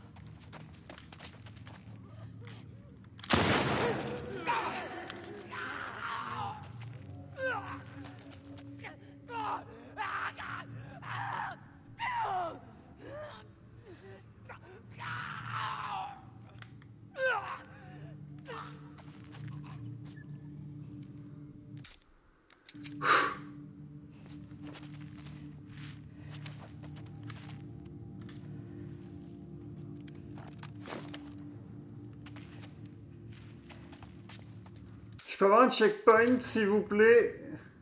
Je peux avoir un checkpoint, s'il vous plaît?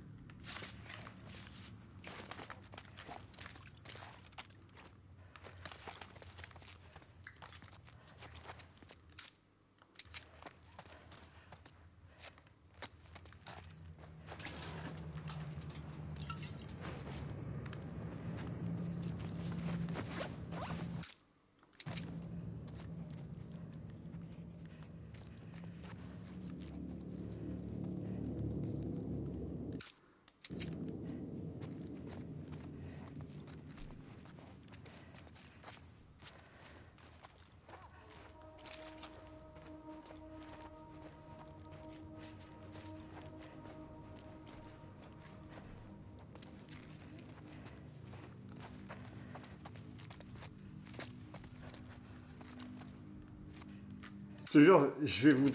Je te jure, je vais vous...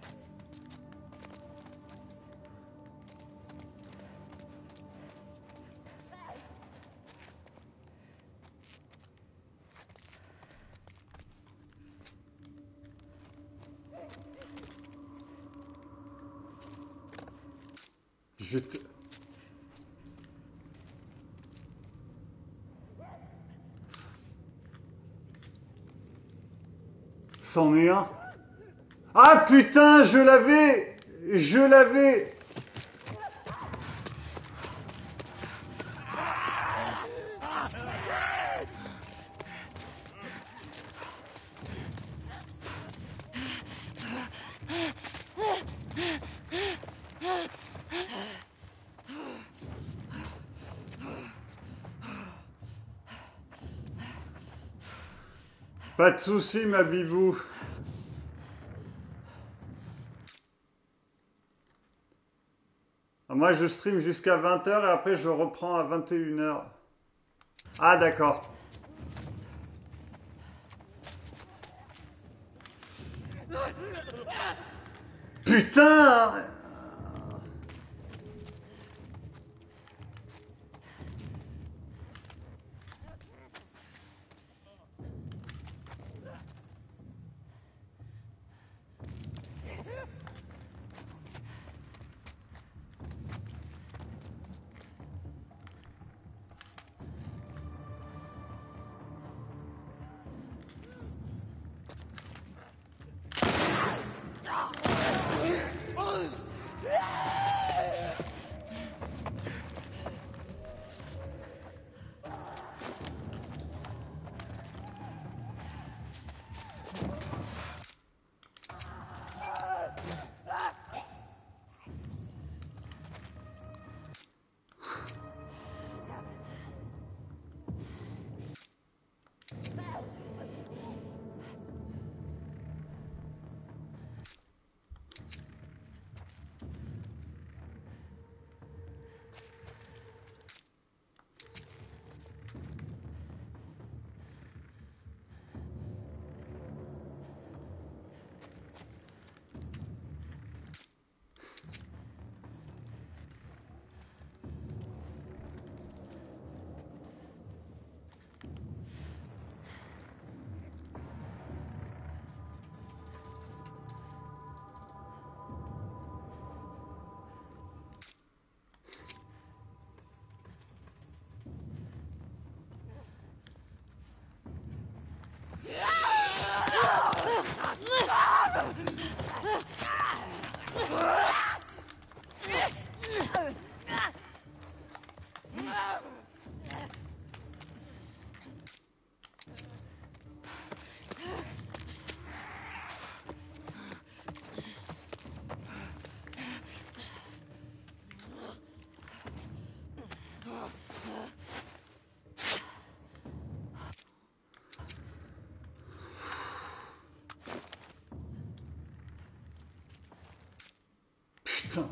Je vais te... C'en est un. Ah putain, je l'avais! Je l'avais! Pas de soucis, ma bibou. Moi, je stream jusqu'à vingt heures et après, je reprends à vingt et une heures. Ah, d'accord. Putain! Putain.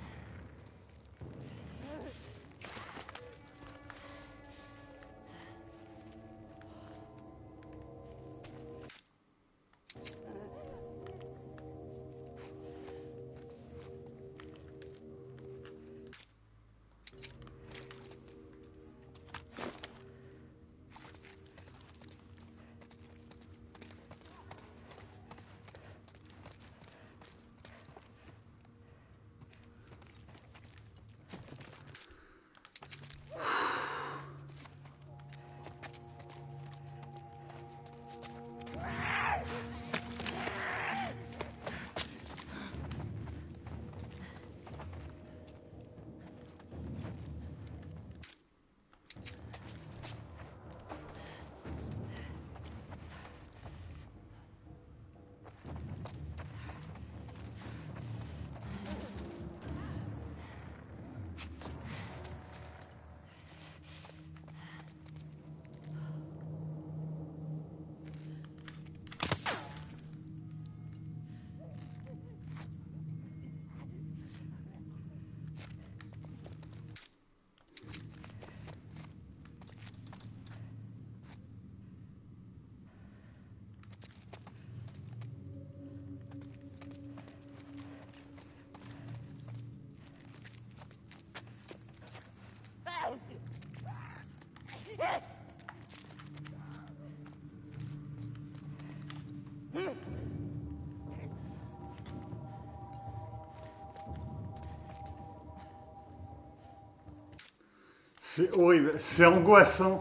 C'est horrible, c'est angoissant.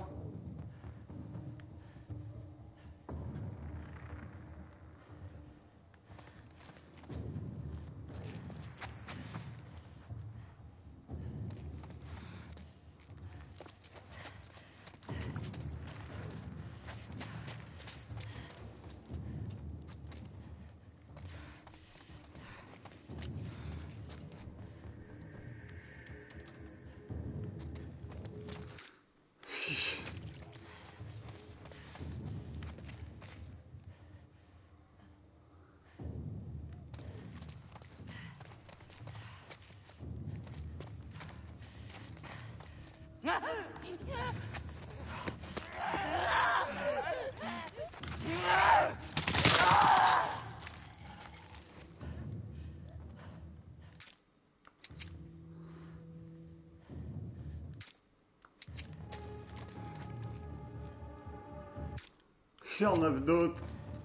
J'en ai d'autres.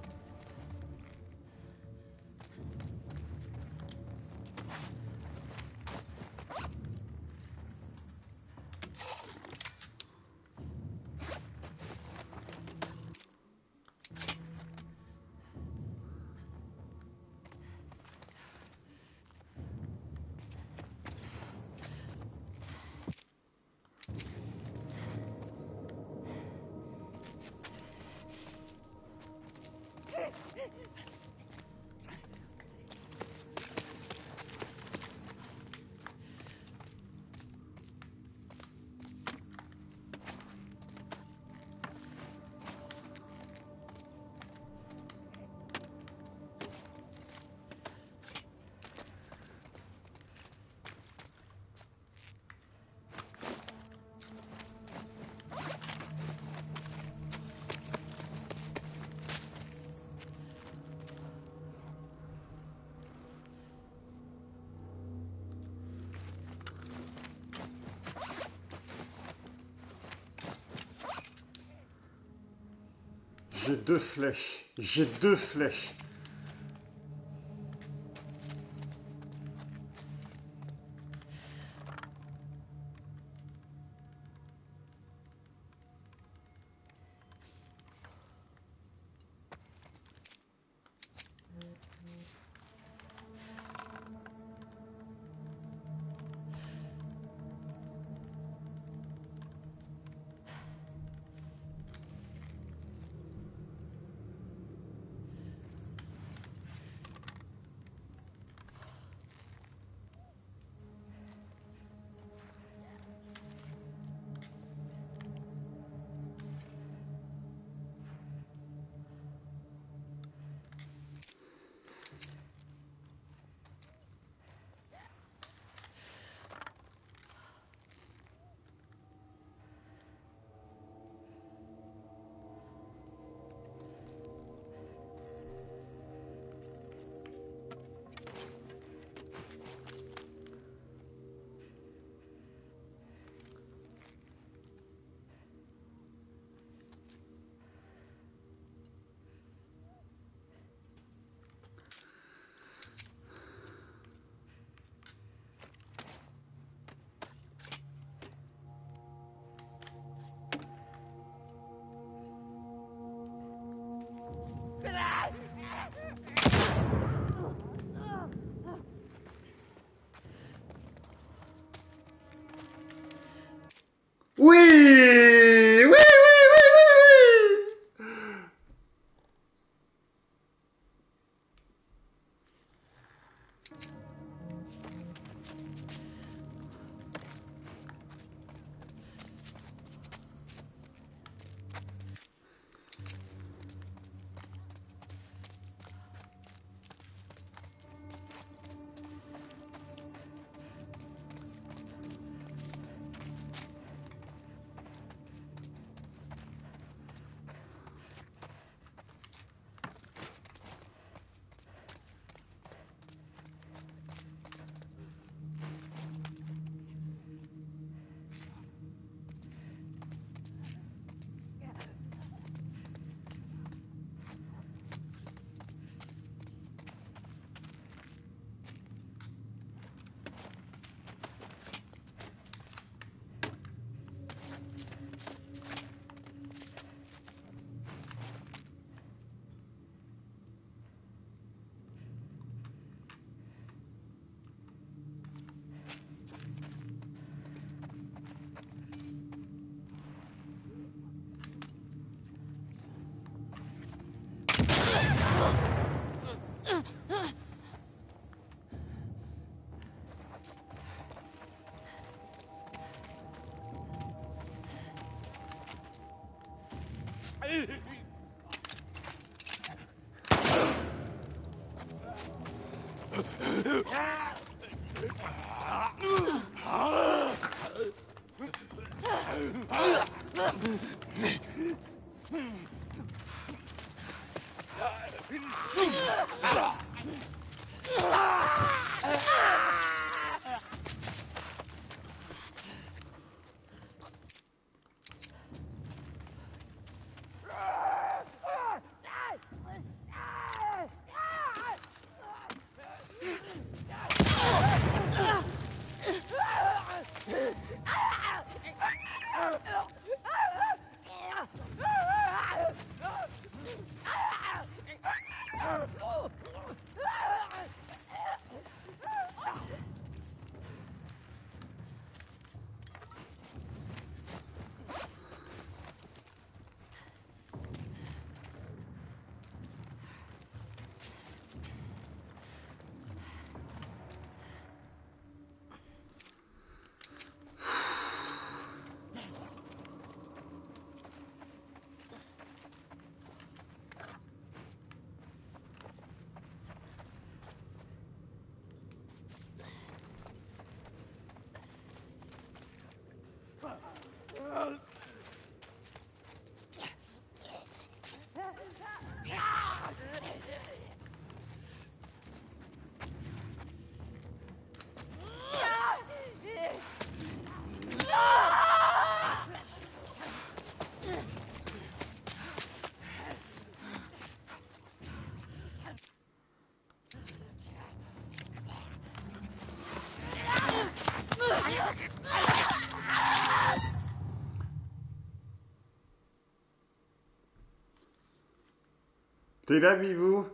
J'ai deux flèches. J'ai deux flèches. Oui, oui, oui, oui, oui, oui. T'es là, Bibou?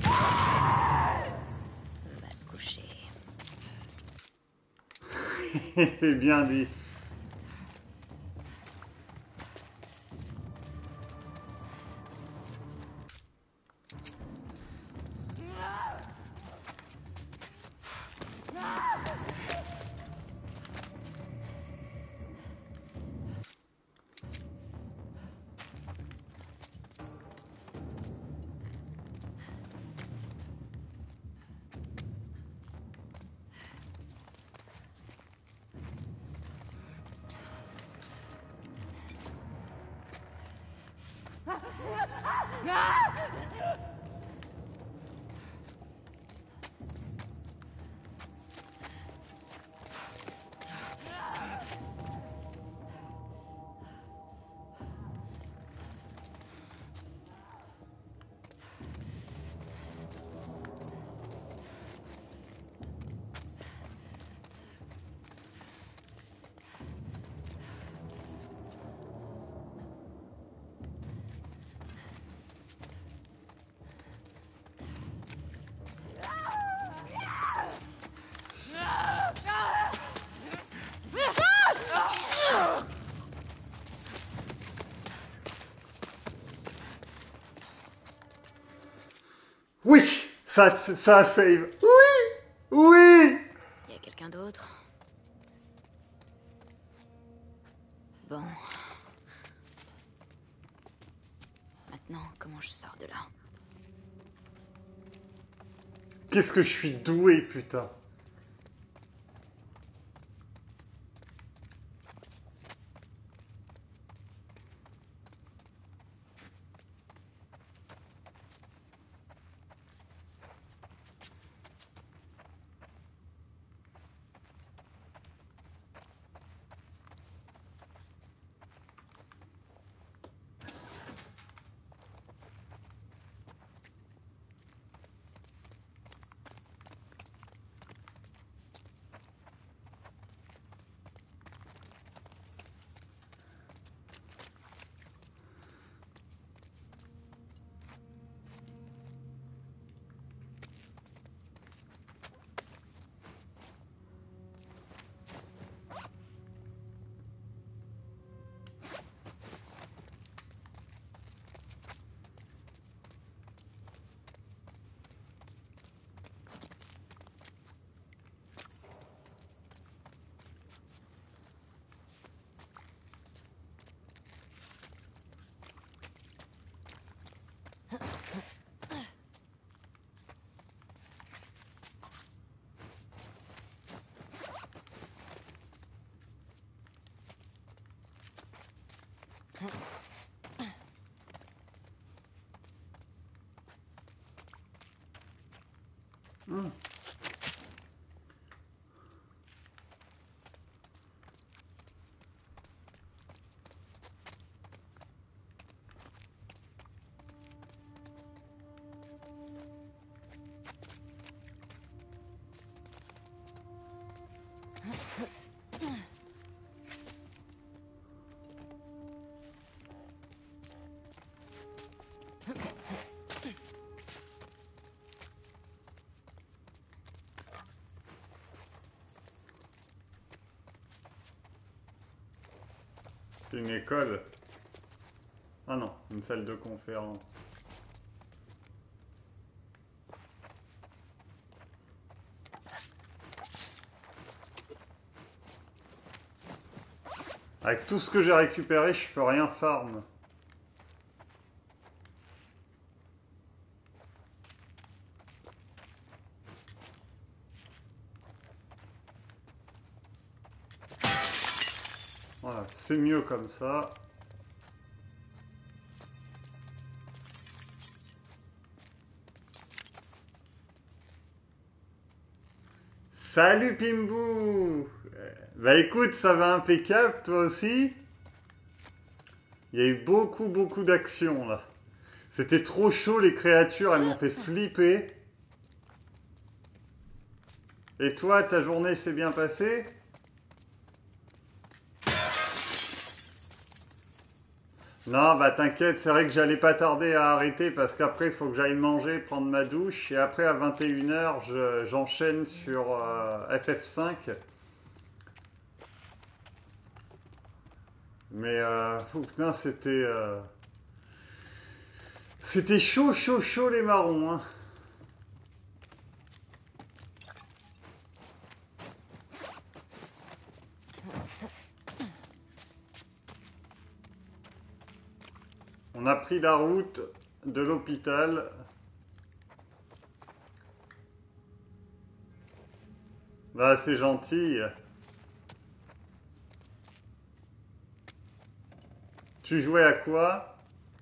Va te coucher. Bien dit. Oui, ça, ça save. Oui, oui. Il y a quelqu'un d'autre? Bon. Maintenant, comment je sors de là? Qu'est-ce que je suis doué, putain. Hum. C'est une école. Ah non, une salle de conférence. Avec tout ce que j'ai récupéré, je peux rien farm. Voilà, c'est mieux comme ça. Salut Pimbou! Bah écoute, ça va impeccable, toi aussi? Il y a eu beaucoup, beaucoup d'actions là. C'était trop chaud, les créatures, elles m'ont fait flipper. Et toi, ta journée s'est bien passée? Non, bah t'inquiète, c'est vrai que j'allais pas tarder à arrêter parce qu'après il faut que j'aille manger, prendre ma douche et après à vingt et une heures j'enchaîne sur euh, F F cinq Mais euh, oh, putain, c'était euh, c'était chaud, chaud, chaud les marrons, hein. On a pris la route de l'hôpital. Bah, c'est gentil. Tu jouais à quoi?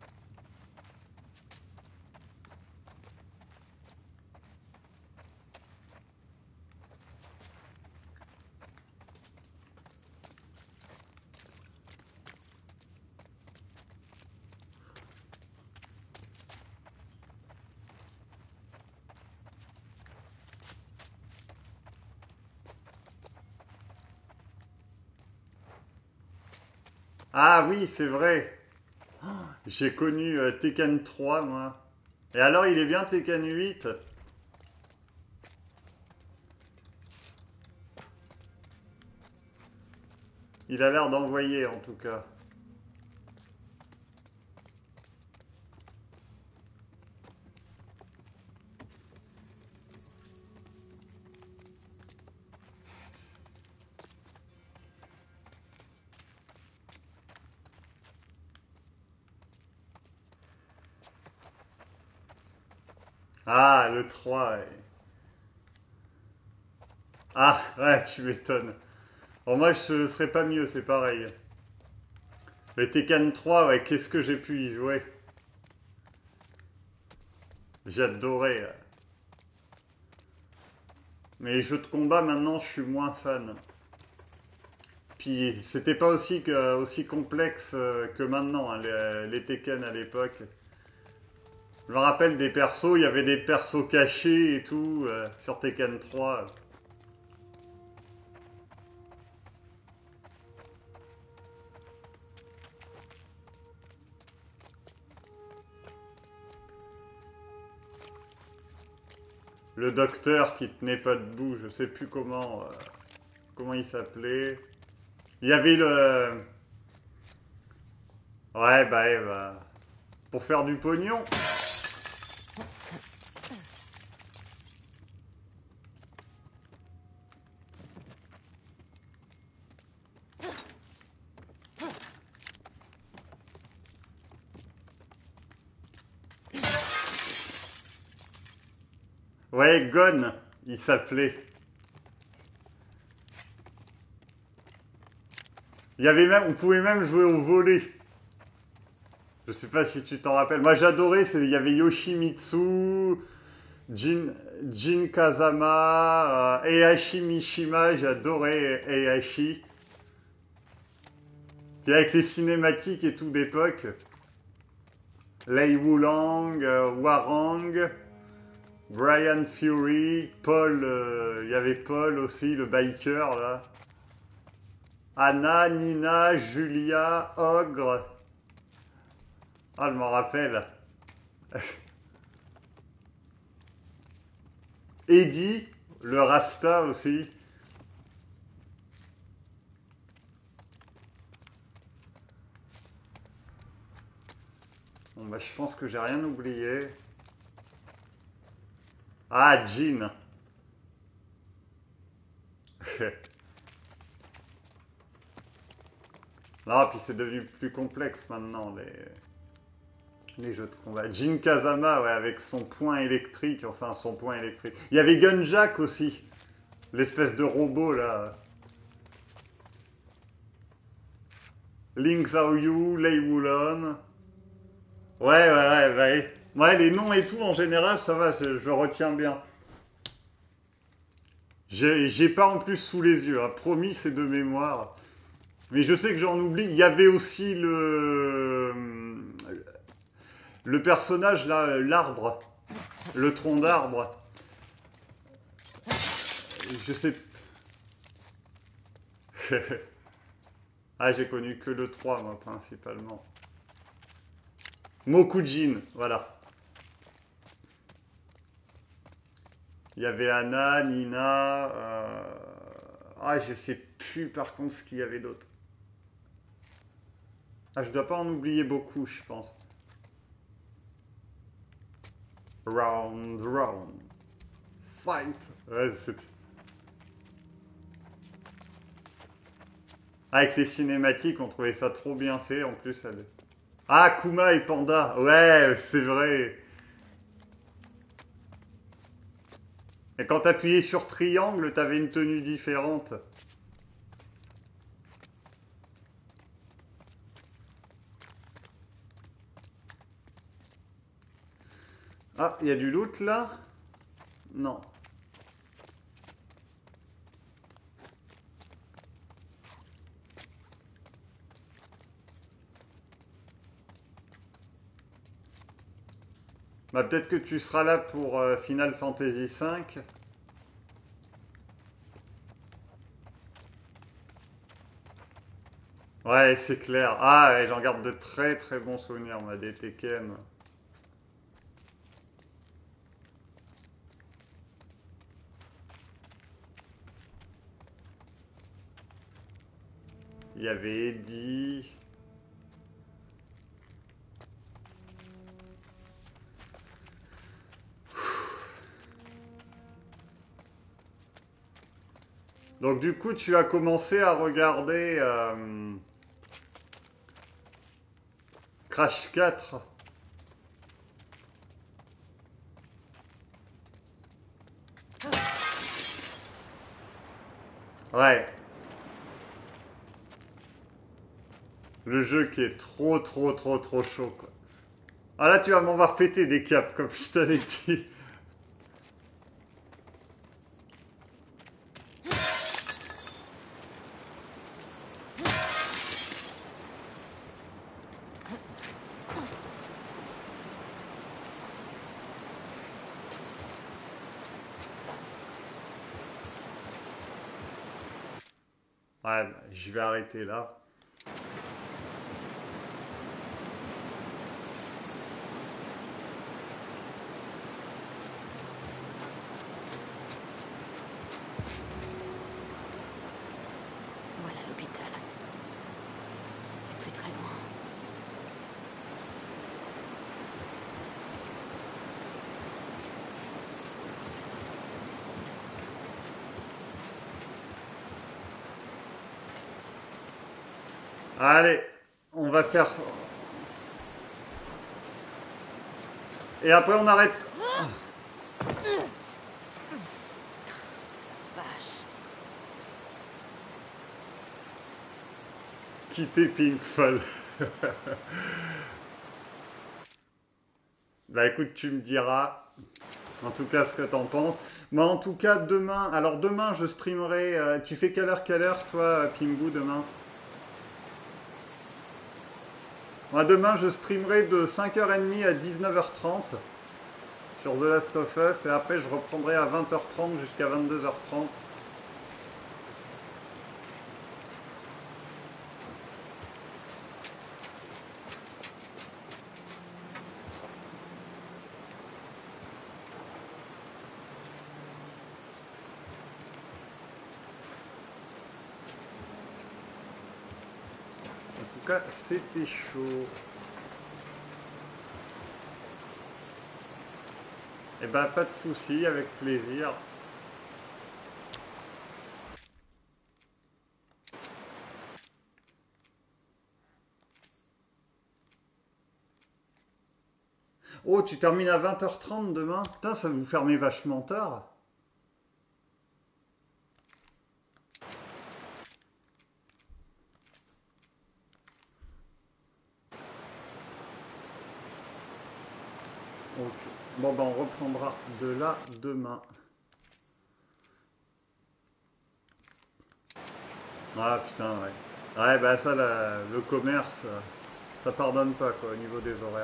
Ah oui, c'est vrai. J'ai connu euh, Tekken trois, moi. Et alors, il est bien Tekken huit? Il a l'air d'envoyer, en tout cas. Ah, le trois, ouais. Ah, ouais, tu m'étonnes. Bon, moi, je ne serais pas mieux, c'est pareil. Le Tekken trois, ouais, qu'est-ce que j'ai pu y jouer? J'adorais. Mais les jeux de combat, maintenant, je suis moins fan. Puis, c'était pas aussi, que- aussi complexe euh, que maintenant, hein, les, les Tekken à l'époque. Je me rappelle des persos, il y avait des persos cachés et tout euh, sur Tekken trois. Le docteur qui tenait pas debout, je sais plus comment, euh, comment il s'appelait. Il y avait le... Ouais, bah, ouais, bah, pour faire du pognon. Ouais, Gon, il s'appelait. Il y avait même, on pouvait même jouer au volley. Je sais pas si tu t'en rappelles. Moi, j'adorais. c'est- Il y avait Yoshimitsu, Jin, Jin Kazama, euh, Heihachi Mishima. J'adorais Heihachi. Puis avec les cinématiques et tout d'époque, Lei Wulang, euh, Warang, Brian Fury, Paul, euh, il y avait Paul aussi, le biker là. Anna, Nina, Julia, Ogre. Ah, je m'en rappelle. Eddie, le Rasta aussi. Bon, bah, je pense que j'ai rien oublié. Ah, Jean. Non, puis c'est devenu plus complexe maintenant, les, les jeux de combat. Jin Kazama, ouais, avec son poing électrique, enfin son poing électrique. Il y avait Gunjack aussi, l'espèce de robot là. Ling Xiaoyu, Lei Wulon. Ouais, ouais, ouais, ouais. Ouais, les noms et tout, en général, ça va, je, je retiens bien. J'ai j'ai pas en plus sous les yeux, hein. Promis, c'est de mémoire. Mais je sais que j'en oublie. Il y avait aussi le, le personnage là, l'arbre, le tronc d'arbre. Je sais. Ah, j'ai connu que le trois, moi, principalement. Mokujin, voilà. Il y avait Anna, Nina. euh, Ah, je sais plus par contre ce qu'il y avait d'autre. Ah, je dois pas en oublier beaucoup, je pense. Round, round. Fight. Ouais, c'est... Avec les cinématiques, on trouvait ça trop bien fait. En plus, elle... Ah, Kuma et Panda. Ouais, c'est vrai. Et quand t'appuyais sur triangle, t'avais une tenue différente. Ah, il y a du loot là? Non. Bah, peut-être que tu seras là pour euh, Final Fantasy cinq. Ouais, c'est clair. Ah, ouais, j'en garde de très très bons souvenirs, moi, des Tekken. Il y avait Eddie. Donc du coup, tu as commencé à regarder euh, Crash quatre. Ouais, le jeu qui est trop trop trop trop chaud, quoi. Ah là, tu vas m'en voir péter des câbles, comme je t'avais dit. Ouais, bah, je vais arrêter là. Voilà l'hôpital. C'est plus très loin. Allez, on va faire... Et après, on arrête. Vache. Quitter Pinkfall. Bah écoute, tu me diras en tout cas ce que t'en penses. Moi en tout cas demain, alors demain je streamerai, euh, tu fais quelle heure, quelle heure toi Pimbu demain? Moi demain je streamerai de cinq heures trente à dix-neuf heures trente sur The Last of Us et après je reprendrai à vingt heures trente jusqu'à vingt-deux heures trente. En tout cas c'était chaud. Et ben pas de soucis, avec plaisir. Oh, tu termines à vingt heures trente demain? Putain, ça va vous fermer vachement tard. Ok. Bon, ben on reprendra de là demain. Ah putain, ouais. Ouais, bah ça, la- le commerce, euh, ça pardonne pas, quoi, au niveau des horaires.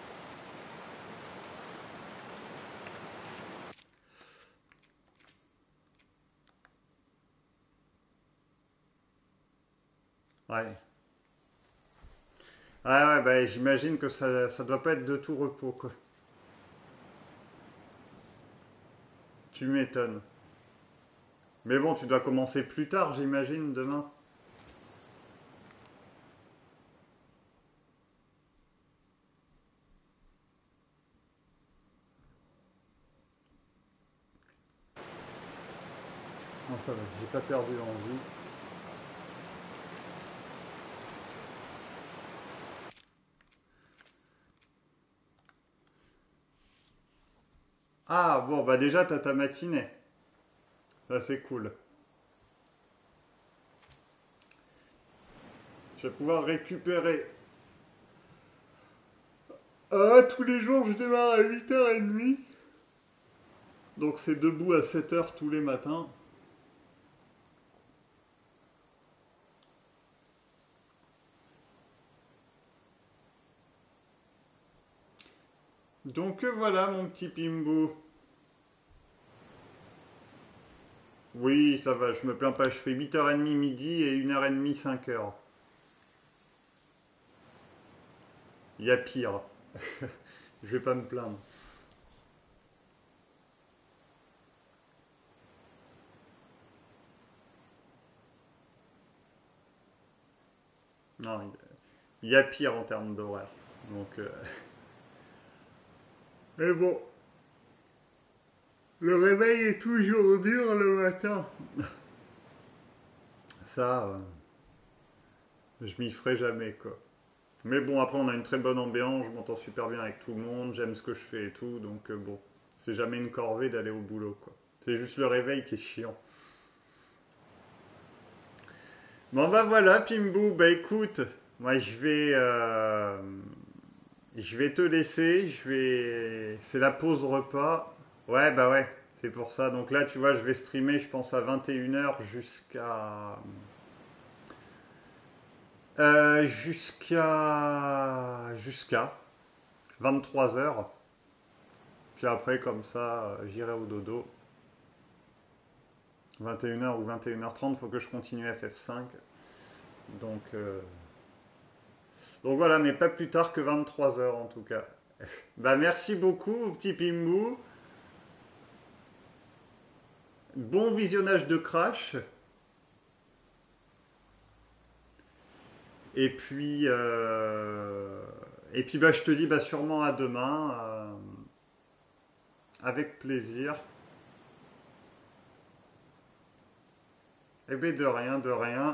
Ouais. Ah ouais, bah j'imagine que ça, ça doit pas être de tout repos, quoi. Tu m'étonnes. Mais bon, tu dois commencer plus tard, j'imagine, demain. Non, ça va, j'ai pas perdu l'envie. Ah, bon, bah déjà, t'as ta matinée. Ça, c'est cool. Je vais pouvoir récupérer. Ah, tous les jours, je démarre à huit heures trente. Donc, c'est debout à sept heures tous les matins. Donc, euh, voilà, mon petit Pimbo. Oui, ça va, je me plains pas. Je fais huit heures trente midi et une heure trente cinq heures. Il y a pire. Je vais pas me plaindre. Non, il y a pire en termes d'horaire. Donc, euh, mais bon, le réveil est toujours dur le matin. Ça, euh, je m'y ferai jamais, quoi. Mais bon, après, on a une très bonne ambiance, je m'entends super bien avec tout le monde, j'aime ce que je fais et tout, donc euh, bon, c'est jamais une corvée d'aller au boulot, quoi. C'est juste le réveil qui est chiant. Bon, bah voilà, Pimbou, bah écoute, moi je vais, euh, je vais te laisser, je vais, c'est la pause repas. Ouais, bah ouais, c'est pour ça. Donc là, tu vois, je vais streamer, je pense, à vingt et une heures jusqu'à, euh, jusqu'à, jusqu'à vingt-trois heures. Puis après, comme ça, euh, j'irai au dodo. vingt et une heures ou vingt et une heures trente, il faut que je continue F F cinq. Donc, euh, donc voilà, mais pas plus tard que vingt-trois heures en tout cas. Bah merci beaucoup, petit Pimbou. Bon visionnage de Crash. Et puis, euh, et puis bah, je te dis bah, sûrement à demain. Euh, avec plaisir. Eh bien, de rien, de rien.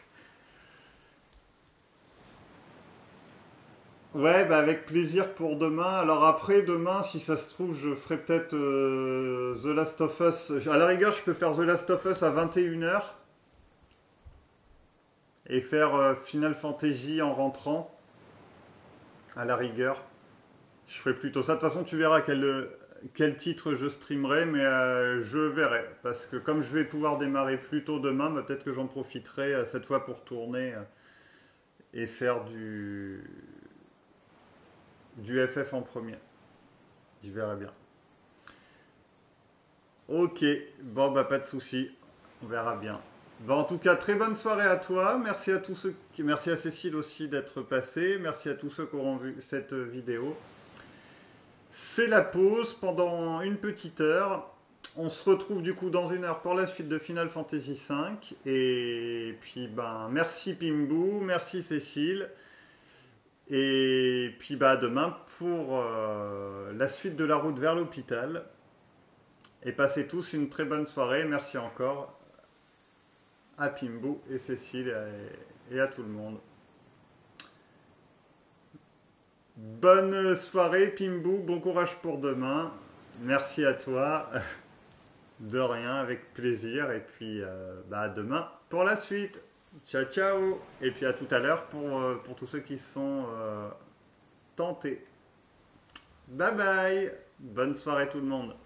Ouais, bah avec plaisir pour demain. Alors après, demain, si ça se trouve, je ferai peut-être euh, The Last of Us. À la rigueur, je peux faire The Last of Us à vingt et une heures et faire euh, Final Fantasy en rentrant, à la rigueur. Je ferai plutôt ça. De toute façon, tu verras quel, quel titre je streamerai, mais euh, je verrai. Parce que comme je vais pouvoir démarrer plus tôt demain, bah, peut-être que j'en profiterai euh, cette fois pour tourner euh, et faire du, du F F en premier. Je verrai bien. Ok, bon, bah pas de souci. On verra bien. Bah, en tout cas, très bonne soirée à toi. Merci à tous ceux qui... Merci à Cécile aussi d'être passée. Merci à tous ceux qui auront vu cette vidéo. C'est la pause pendant une petite heure. On se retrouve du coup dans une heure pour la suite de Final Fantasy cinq. Et puis ben merci Pimbou, merci Cécile. Et puis bah demain pour euh, la suite de la route vers l'hôpital. Et passez tous une très bonne soirée. Merci encore à Pimbou et Cécile et à tout le monde. Bonne soirée Pimbou, bon courage pour demain. Merci à toi. De rien, avec plaisir. Et puis euh, bah, à demain pour la suite. Ciao, ciao. Et puis à tout à l'heure pour, euh, pour tous ceux qui sont euh, tentés. Bye bye. Bonne soirée tout le monde.